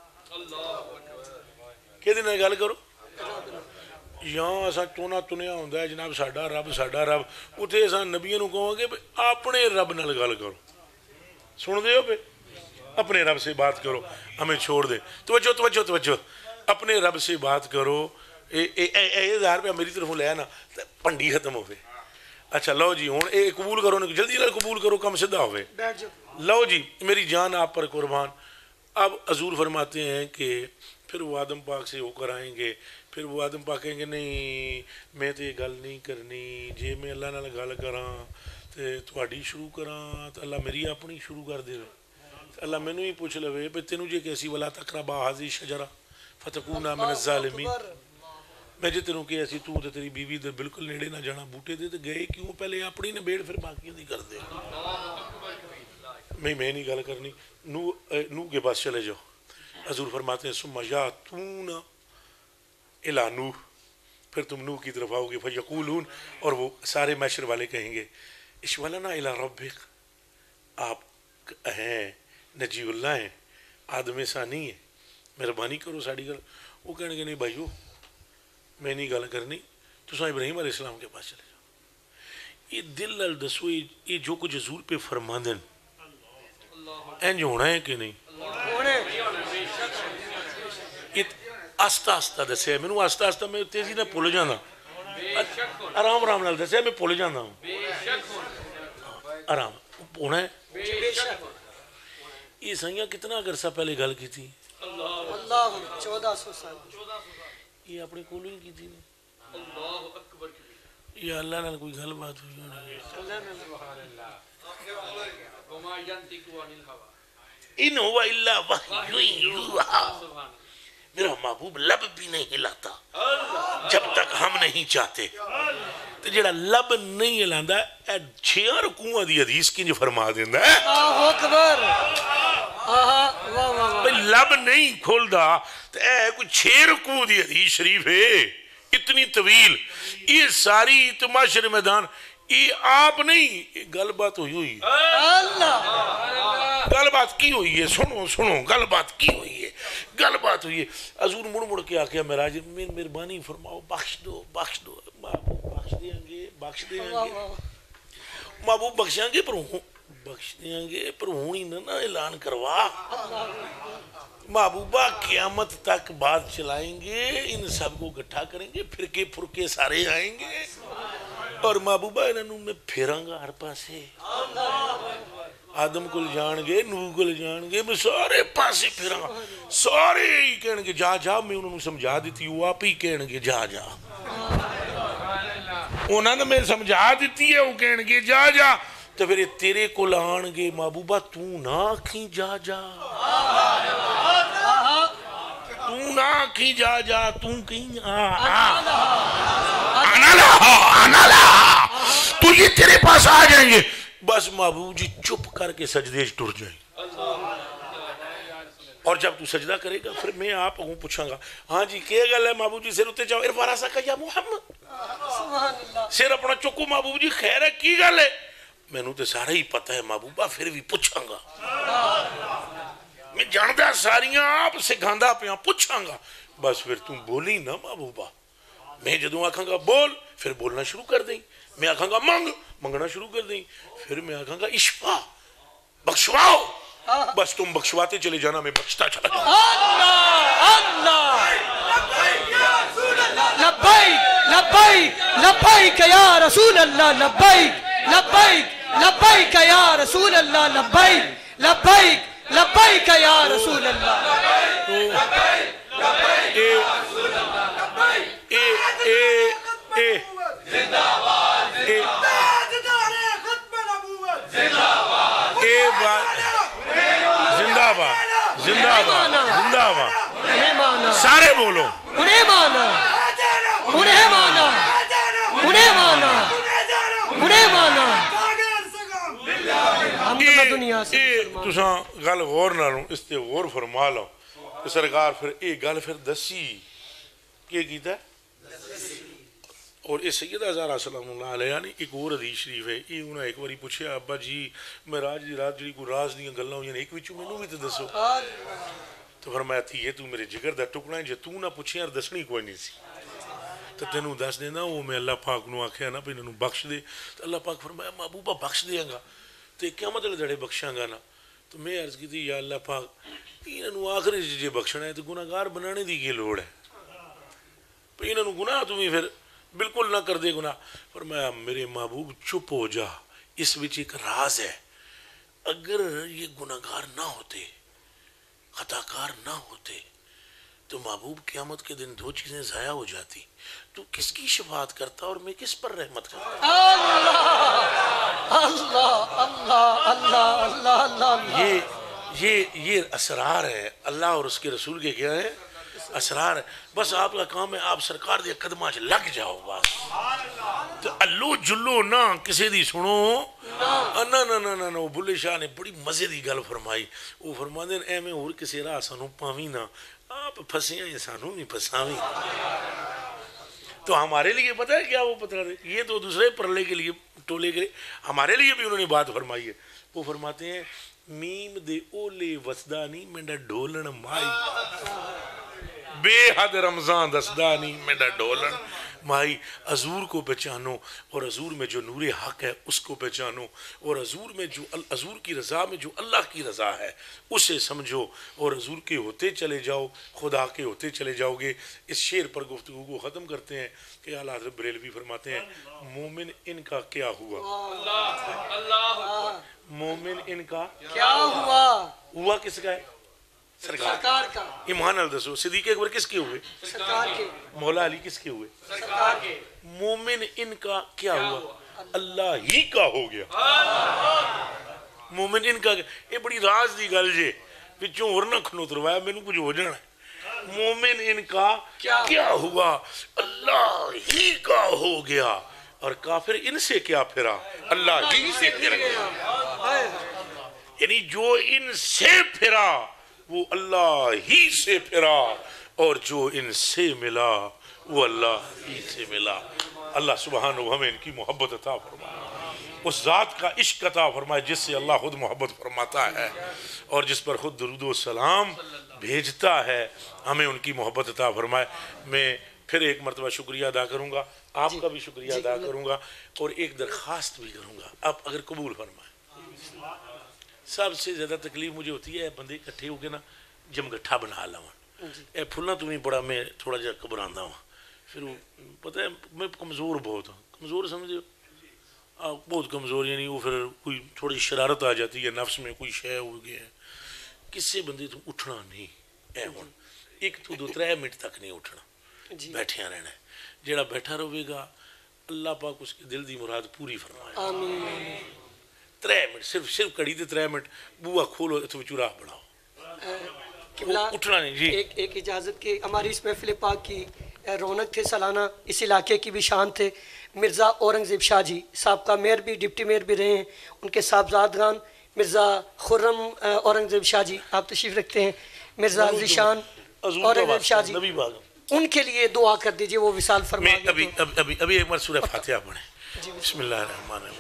کہ دے نال گل کرو یہاں اساں ٹونا تنیا ہوندا ہے جناب ساڈا رب اتھے اساں نبیوں نوں کہو گے اپنے رب نال گل کرو سن دے ہو پہ اپنے رب سے بات کرو ہمیں چھوڑ دے توجہ اپنے رب سے بات کرو اے ہزار روپیہ میری طرف لے نا پنڈی ختم ہوئے اچھا لو جی ہوں اے قبول کرو نا جلدی نال قبول کرو کم سدھا ہوئے لو جی میری جان آپ پر قربان اب حضور فرماتے ہیں کہ پھر وہ آدم پاک سے ہو کر آئیں گے پھر وہ آدم پاک کہیں گے نہیں میں تو یہ گل نہیں کرنی جے میں اللہ نال گل کراں تے تہاڈی شروع کراں تو اللہ میری اپنی شروع کر دے اللہ مینوں ہی پوچھ لوے بھئی تینوں جے کیسی ولا تقربا هذه الشجرہ فتکونا من الظالمین میں جے تینوں کہ ایسی تو تے تیری بیوی دے بالکل نیڑے نہ جانا بوٹے دے تے گئے کیوں پہلے اپنی نے بیڑ پھر باقی دی کر دے میں نہیں گل کرنی نو کے پاس چلے جاؤ حضور فرماتے ہیں ثم یاتون الی نوح پھر تم نوح کی طرف آؤ گے فیقولون اور وہ سارے معاشر والے کہیں گے اشولنا الی ربک آپ ہیں نجی اللہ ہیں آدم ثانی ہیں مہربانی کرو ساڑی گل وہ کہنے گے نہیں بھائیو میں نہیں گل کرنی تساں ابراہیم علیہ السلام کے پاس چلے جاؤ یہ دل نال دسو یہ جو کچھ حضور پہ فرما دیں اینج ہونا ہے کہ نہیں آستہ آستہ دسے میں آستہ آستہ میں تیزی نہ بھول جانا آرام نال دسے میں بھول جانا ہوں آرام ہونا ہے یہ سائیاں کتنا عرصہ پہلے گل کی تھی اللہ 1400 سال یہ اپنے کولوں ہی کی تھی یا اللہ نال کوئی گل بات ہوئی ان ہوا الا وحی یوحا میرا محبوب لب بھی نہیں ہلاتا جب تک ہم نہیں چاہتے تو جڑا لب نہیں ہلاندا اے 6 رکوعاں دی حدیث کنج فرما دیندا ہے اللہ اکبر لب نہیں کھولدا تو اے کوئی 6 رکوع دی حدیث شریف ہے اتنی طویل یہ ساری تماشر میدان یہ آپ نہیں گل بات ہوئی اللہ گل بات کی ہوئی ہے سنو گل بات کی ہوئی ہے گل بات ہوئی ہے حضور مڑ کے آکھیا معراج مہربانی فرماؤ بخش دو محبوب بخش دیں گے محبوب بخشیں گے پر ہوں ہی نہ اعلان کروا محبوبہ قیامت تک بات چلائیں گے ان سب کو گٹھا کریں گے پھرکے پھرکے سارے آئیں گے اور محبوبہ انہوں میں پھیراں گا ہر پاسے آدم کو جان گے نوح کو جان گے میں سارے پاسے پھیراں گا سارے ہی کہنے گے جا میں انہوں نے سمجھا دیتی وہ آپ ہی کہنے گے جا انہوں نے میں سمجھا دیتی ہے وہ کہنے گے جا تو پھر تیرے کو لان گے محبوبہ تو نہ آکھیں جا تو نہ آکھیں جا تو کہیں آنا لہا تو یہ تیرے پاس آ جائیں گے بس محبوب جی چپ کر کے سجدے ٹر جائیں اور جب تو سجدہ کرے گا پھر میں آپ کو پوچھاں گا ہاں جی کیا گل ہے محبوب جی سر اتے جاؤ ارفارا سا یا محمد سر اپنا چکو محبوب جی خیر ہے کی گل ہے میں نے تو سارا ہی پتہ ہے محبوبہ پھر بھی پوچھاں گا میں جاندہ ساریاں آپ سے گاندہ پہ پوچھاں گا بس پھر تم بولی نا محبوبہ میں جدوں آکھاں گا بول پھر بولنا شروع کر دیں میں آکھاں گا منگنا شروع کر دیں پھر میں آکھاں گا اشفا بخشواؤ بس تم بخشواتے چلے جانا میں بخشتا چلا جانا اللہ لبیک یا رسول اللہ لبیک یا رسول اللہ لبیک یا رسول اللہ زندہ سارے بولو انہیں مانا تساں گل غور نہ لوں اس تے غور فرما لو سرکار پھر ایک گل پھر دسی کیا کیتا ہے اور یہ سیدہ زہرا سلام اللہ علیہ یعنی ایک اور حدیث شریف ہے یہ انہوں نے ایک باری پوچھا ابا جی معراج دی رات جڑی کوئی راز دیاں گلاں ہوئیں ایک وچوں مینوں بھی تے دسو تو فرمایا تھی یہ تو میرے جگر دا ٹکڑا ہے جے تو نہ پوچھے اور دسنی کوئی نہیں سی تو تینوں دس دینا وہ میں اللہ پاک نو آکھیا نا پہ انہوں بخش دے تو اللہ پاک فرمایا محبوبہ بخش دیاں گا تو کیا مطلب دڑے بخشاں گا نا تو میں عرض کی تھی یا اللہ پاک انہوں آخری جے بخشنا ہے تو گناہگار بنانے دی کی لوڑ ہے پہ انہوں گناہ تمہیں پھر بالکل نہ کر دے گناہ فرمایا میرے محبوب چپ ہو جا اس وچ ایک راز ہے اگر یہ گناہگار نہ ہوتے خطاکار نہ ہوتے تو محبوب قیامت کے دن دو چیزیں ضائع ہو جاتی تو کس کی شفاعت کرتا اور میں کس پر رحمت کرتا یہ اسرار ہے اللہ اور اس کے رسول کے کیا ہے اسرار ہے بس آپ کا کام ہے آپ سرکار دے قدمہ چ لگ جاؤ بس تو اللہ جلو نہ کسی دی سنو نا وہ بلے شاہ نے بڑی مزے دی گل فرمائی وہ فرما دیں اے میں اور کسی راہ سانو پاویں نہ آپ پھنسے ہیں سانو نہیں پھنساویں تو ہمارے لیے پتہ ہے کیا وہ پتہ ہے یہ تو دوسرے پرلے کے لیے ٹولے کے لیے ہمارے لیے بھی انہوں نے بات فرمائی ہے وہ فرماتے ہیں میم دے اولے وسدانی منڈا ڈھولن مائی بے حد رمضان دسدانی منڈا ڈھولن مائی حضور کو پہچانو اور حضور میں جو نور حق ہے اس کو پہچانو اور حضور میں جو حضور کی رضا میں جو اللہ کی رضا ہے اسے سمجھو اور حضور کے ہوتے چلے جاؤ خدا کے ہوتے چلے جاؤ گے اس شعر پر گفتگو کو ختم کرتے ہیں کہ اعلیٰ حضرت بریلوی فرماتے ہیں مومن ان کا کیا ہوا مومن ان کا کیا ہوا؟ ہوا کس کا ہے؟ سرکار سرکار کا. ایمان الدسو. صدیق اکبر کس کے ہوئے؟ سرکار کے. مولا علی کس کے ہوئے؟ سرکار کے. مومن ان کا کیا ہوا؟ اللہ ہی کا ہو گیا. مومن ان کا یہ بڑی راز دی گل جے پچھوں اور نہ کھنوتروایا میں نے کچھ ہو جانا ہے. مومن ان کا کیا ہوا؟ اللہ ہی کا ہو گیا. اور کافر ان سے کیا پھرا؟ اللہ ہی سے پھر گیا. یعنی جو ان سے پھرا وہ اللہ ہی سے پھرا، اور جو ان سے ملا وہ اللہ ہی سے ملا. اللہ سبحانہ ہمیں ان کی محبت عطا فرمائے، اس ذات کا عشق عطا فرمائے جس سے اللہ خود محبت فرماتا ہے اور جس پر خود درود و سلام بھیجتا ہے. ہمیں ان کی محبت عطا فرمائے. میں پھر ایک مرتبہ شکریہ ادا کروں گا، آپ کا بھی شکریہ ادا کروں گا، اور ایک درخواست بھی کروں گا. آپ اگر قبول فرمائیں. سب سے زیادہ تکلیف مجھے ہوتی ہے بندے اکٹھے ہو کے نا جمگٹھا بنا لوا. اے پھلنا تمہیں بڑا میں تھوڑا جا گھبرانا ہوں. پھر پتہ ہے میں کمزور بہت ہوں. کمزور سمجھے بہت کمزور، یعنی وہ پھر کوئی تھوڑی شرارت آ جاتی ہے نفس میں، کوئی شے ہو گیا ہے. کسے بندے تو اٹھنا نہیں. اے ہوں ایک تو 2-3 منٹ تک نہیں اٹھنا، بیٹھیا رہنا ہے. جیڑا بیٹھا رہے گا اللہ پاک اس کے دل دی مراد پوری فرمائے. آمین. 3 منٹ صرف کڑی دے 3 منٹ بوا کھولو تو چراغ بڑھاؤ، اٹھنا نہیں. جی ایک اجازت کی، ہماری اس محفل پاک کی رونق تھے سالانہ، اس علاقے کی بھی شان تھے. مرزا اورنگزیب شاہ جی سابقہ میئر بھی ڈپٹی میئر بھی رہے ہیں. ان کے صاحبزادگان مرزا خرم اورنگزیب شاہ جی آپ تشریف رکھتے ہیں. مرزا ذیشان اورنگزیب شاہ جی، ان کے لیے دعا کر دیجئے وہ وصال فرما میں ابھی ایک بار سورہ فاتحہ پڑھیں. بسم اللہ الرحمن الرحیم.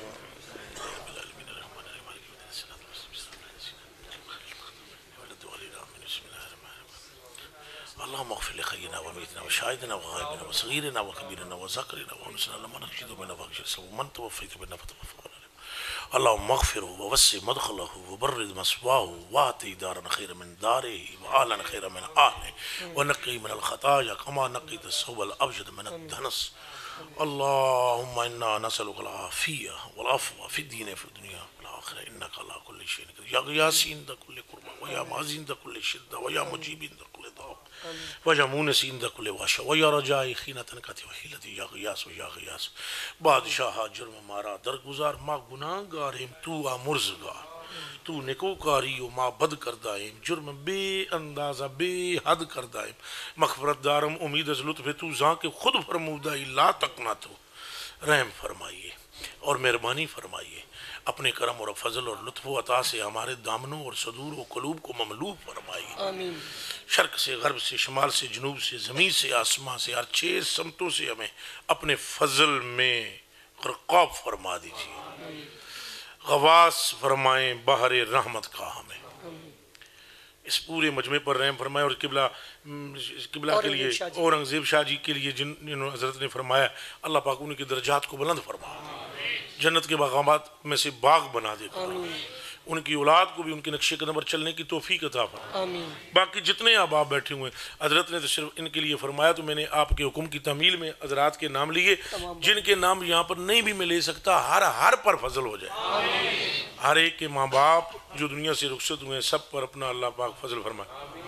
اللهم اغفر لحينا وميتنا وشاهدنا وغائبنا وصغيرنا وكبيرنا وذكرنا وانسنا لما نشهد بنا فاغفر ومن توفيت بنا فتوفى. اللهم اغفره ووسع مدخله وبرد مثواه واعطه دارا خيرا من داره واهلا خيرا من اهله ونقي من الخطايا كما نقيت الثوب الابيض من الدنس. اللهم انا نسالك العافيه والعفو في الدين وفي الدنيا والآخرة إنك على كل شيء قدير. يا غياث عند كل قربة ويا معز عند كل شدة ويا مجيب عند كل ضعف ويا مونس عند كل وحشة ويا رجاء خينة كتي وحيلتي. يا غياث ويا غياث بادشاہ جرم مارا درگزار ما گناہ گاریم تو آمرزگار تو نکوکاری و ما بد کردائیم جرم بے اندازہ بے حد کردائیم مغفرت دارم امید از لطف تو زاں کے خود فرمودائی لا تقنا تو رحم فرمائیے اور مہربانی فرمائیے. اپنے کرم اور فضل اور لطف و عطا سے ہمارے دامنوں اور صدور و قلوب کو مملوء فرمائیے. آمین. شرق سے غرب سے شمال سے جنوب سے زمین سے آسمان سے ہر 6 سمتوں سے ہمیں اپنے فضل میں غرقاب فرما دیجیے. غواص فرمائیں بحر رحمت کا ہمیں. اس پورے مجمع پر رحم فرمائے. اور قبلہ کے لیے اورنگزیب شاہ جی کے لیے جن حضرت نے فرمایا اللہ پاک ان کے درجات کو بلند فرمائے، جنت کے باغات میں سے باغ بنا دے کر ان کی اولاد کو بھی ان کے نقش قدم پر چلنے کی توفیق عطا فرمائے. باقی جتنے احباب بیٹھے ہوئے حضرت نے تو صرف ان کے لیے فرمایا، تو میں نے آپ کے حکم کی تعمیل میں حضرات کے نام لیے. جن کے نام یہاں پر نہیں بھی میں لے سکتا ہر پر فضل ہو جائے. ہر ایک کے ماں باپ جو دنیا سے رخصت ہوئے سب پر اپنا اللہ پاک فضل فرمائے.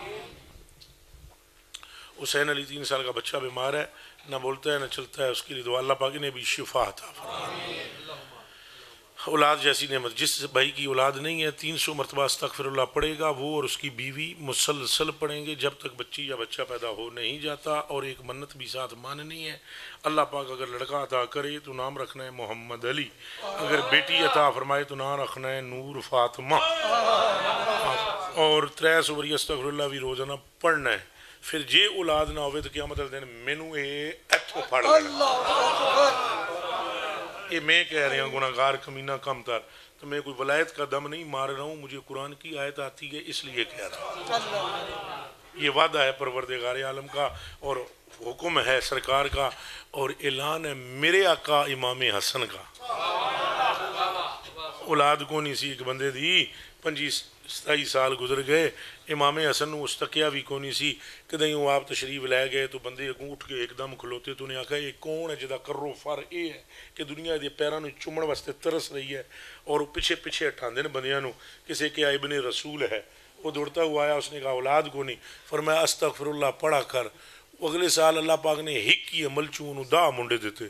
حسین علی 3 سال کا بچہ بیمار ہے، نہ بولتا ہے نہ چلتا ہے، اس کے لیے دعا اللہ پاک نے بھی شفا عطا فرمائے. اولاد جیسی نعمت، جس بھائی کی اولاد نہیں ہے 300 مرتبہ استغفر اللہ پڑھے گا، وہ اور اس کی بیوی مسلسل پڑھیں گے جب تک بچی یا بچہ پیدا ہو نہیں جاتا. اور ایک منت بھی ساتھ ماننی ہے. اللہ پاک اگر لڑکا عطا کرے تو نام رکھنا ہے محمد علی، اگر بیٹی عطا فرمائے تو نام رکھنا ہے نور فاطمہ. اور 300 باری استغفر اللہ بھی روزانہ پڑھنا ہے. پھر جے اولاد نہ ہوئے تو قیامت والے دن مینوں ایتھوں پڑھ لینا. یہ میں کہہ رہا ہوں گناہگار کمینہ کم تر، تو میں کوئی ولایت کا دم نہیں مار رہا ہوں، مجھے قرآن کی آیت آتی ہے اس لیے کہہ رہا ہوں. یہ وعدہ ہے پروردگار عالم کا اور حکم ہے سرکار کا اور اعلان ہے میرے آقا امام حسن کا. اولاد کو نہیں سی ایک بندے دی 25-27 سال گزر گئے امام حسن نو استقیا بھی کونی سی کدیں وہ آپ تشریف لے گئے تو بندے اگوں اٹھ کے ایک دم کھلوتے تو انہیں آکھا یہ کون ہے جدا کرو فر اے ہے کہ دنیا دے پیران نو چومن واسطے ترس رہی ہے اور وہ پیچھے پیچھے ہٹاندے نے بندیاں نو کسے کہ ابن رسول ہے وہ دوڑتا ہوا آیا اس نے کہا اولاد کو نہیں فرمایا استغفر اللہ پڑھا کر اگلے سال اللہ پاک نے ہک کی عمل چون دا منڈے دیتے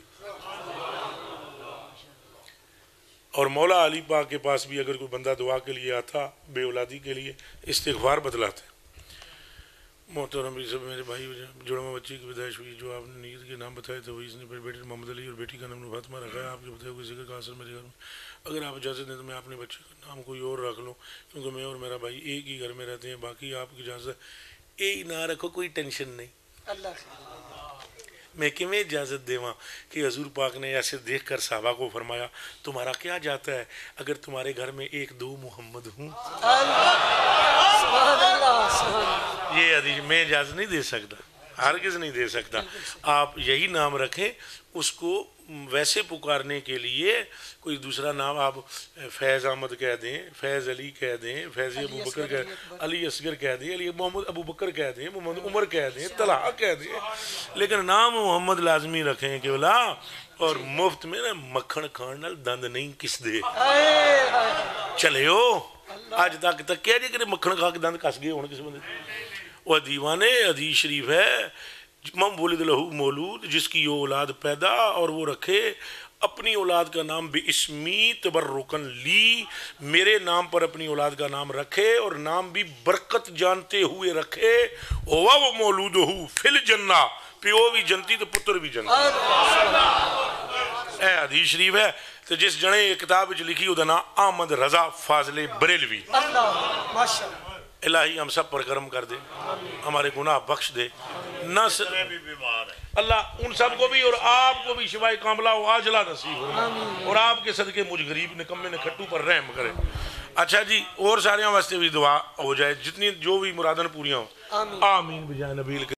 اور مولا علی پاک کے پاس بھی اگر کوئی بندہ دعا کے لیے آتا بے اولادی کے لیے استغفار بتلاتے محترم بھی سب میرے بھائی جڑواں بچی کی پیدائش ہوئی جو آپ نے نیت کے نام بتائے تھے وہی اس نے پھر بیٹے محمد علی اور بیٹی کا نام فاطمہ رکھا ہے آپ کے بتائے ہوئے ذکر کا اثر میرے گھر میں اگر آپ اجازت دیں تو میں اپنے بچے کا نام کوئی اور رکھ لوں کیونکہ میں اور میرا بھائی ایک ہی گھر میں رہتے ہیں باقی آپ کی اجازت اے نہ رکھو کوئی ٹینشن نہیں میں کیوں اجازت دیواں کہ حضور پاک نے ایسے دیکھ کر صحابہ کو فرمایا تمہارا کیا جاتا ہے اگر تمہارے گھر میں 1-2 محمد ہوں یہ حدیث میں اجازت نہیں دے سکتا ہرگز نہیں دے سکتا آپ یہی نام رکھیں اس کو ویسے پکارنے کے لیے کوئی دوسرا نام آپ فیض احمد کہہ دیں فیض علی کہہ دیں فیض ابو بکر کہہ دیں علی اصغر کہہ دیں علی محمد ابو بکر کہہ دیں محمد عمر کہہ دیں طلحہ کہہ دیں لیکن نام محمد لازمی رکھیں کہ بلا اور مفت میں نا مکھن کھان نال دند نہیں کس دے چلے ہو آج تک کہہ دے کہ مکھن کھا کے دند کس گئے ہونے کس بندے وہ دیوانے حدیث شریف ہے من ولد لہو مولود جس کی یہ اولاد پیدا اور وہ رکھے اپنی اولاد کا نام بے اسمی تبرکن لی میرے نام پر اپنی اولاد کا نام رکھے اور نام بھی برکت جانتے ہوئے رکھے ہوا وہ مولود ہو فل جنہ پیو بھی جنتی تو پتر بھی جنتی اے حدیث شریف ہے تو جس جنے یہ کتاب لکھی وہ نام احمد رضا فاضل بریلوی الہی ہم سب پر کرم کر دے ہمارے گناہ بخش دے نہ اللہ ان سب کو بھی اور آپ کو بھی شفائے کاملہ و عاجلہ نصیب ہو اور آپ کے صدقے مجھ غریب نکمے نے کھٹو پر رحم کرے اچھا جی اور سارے واسطے بھی دعا ہو جائے جتنی جو بھی مرادن پوریاں ہوں آمین بجائے نبی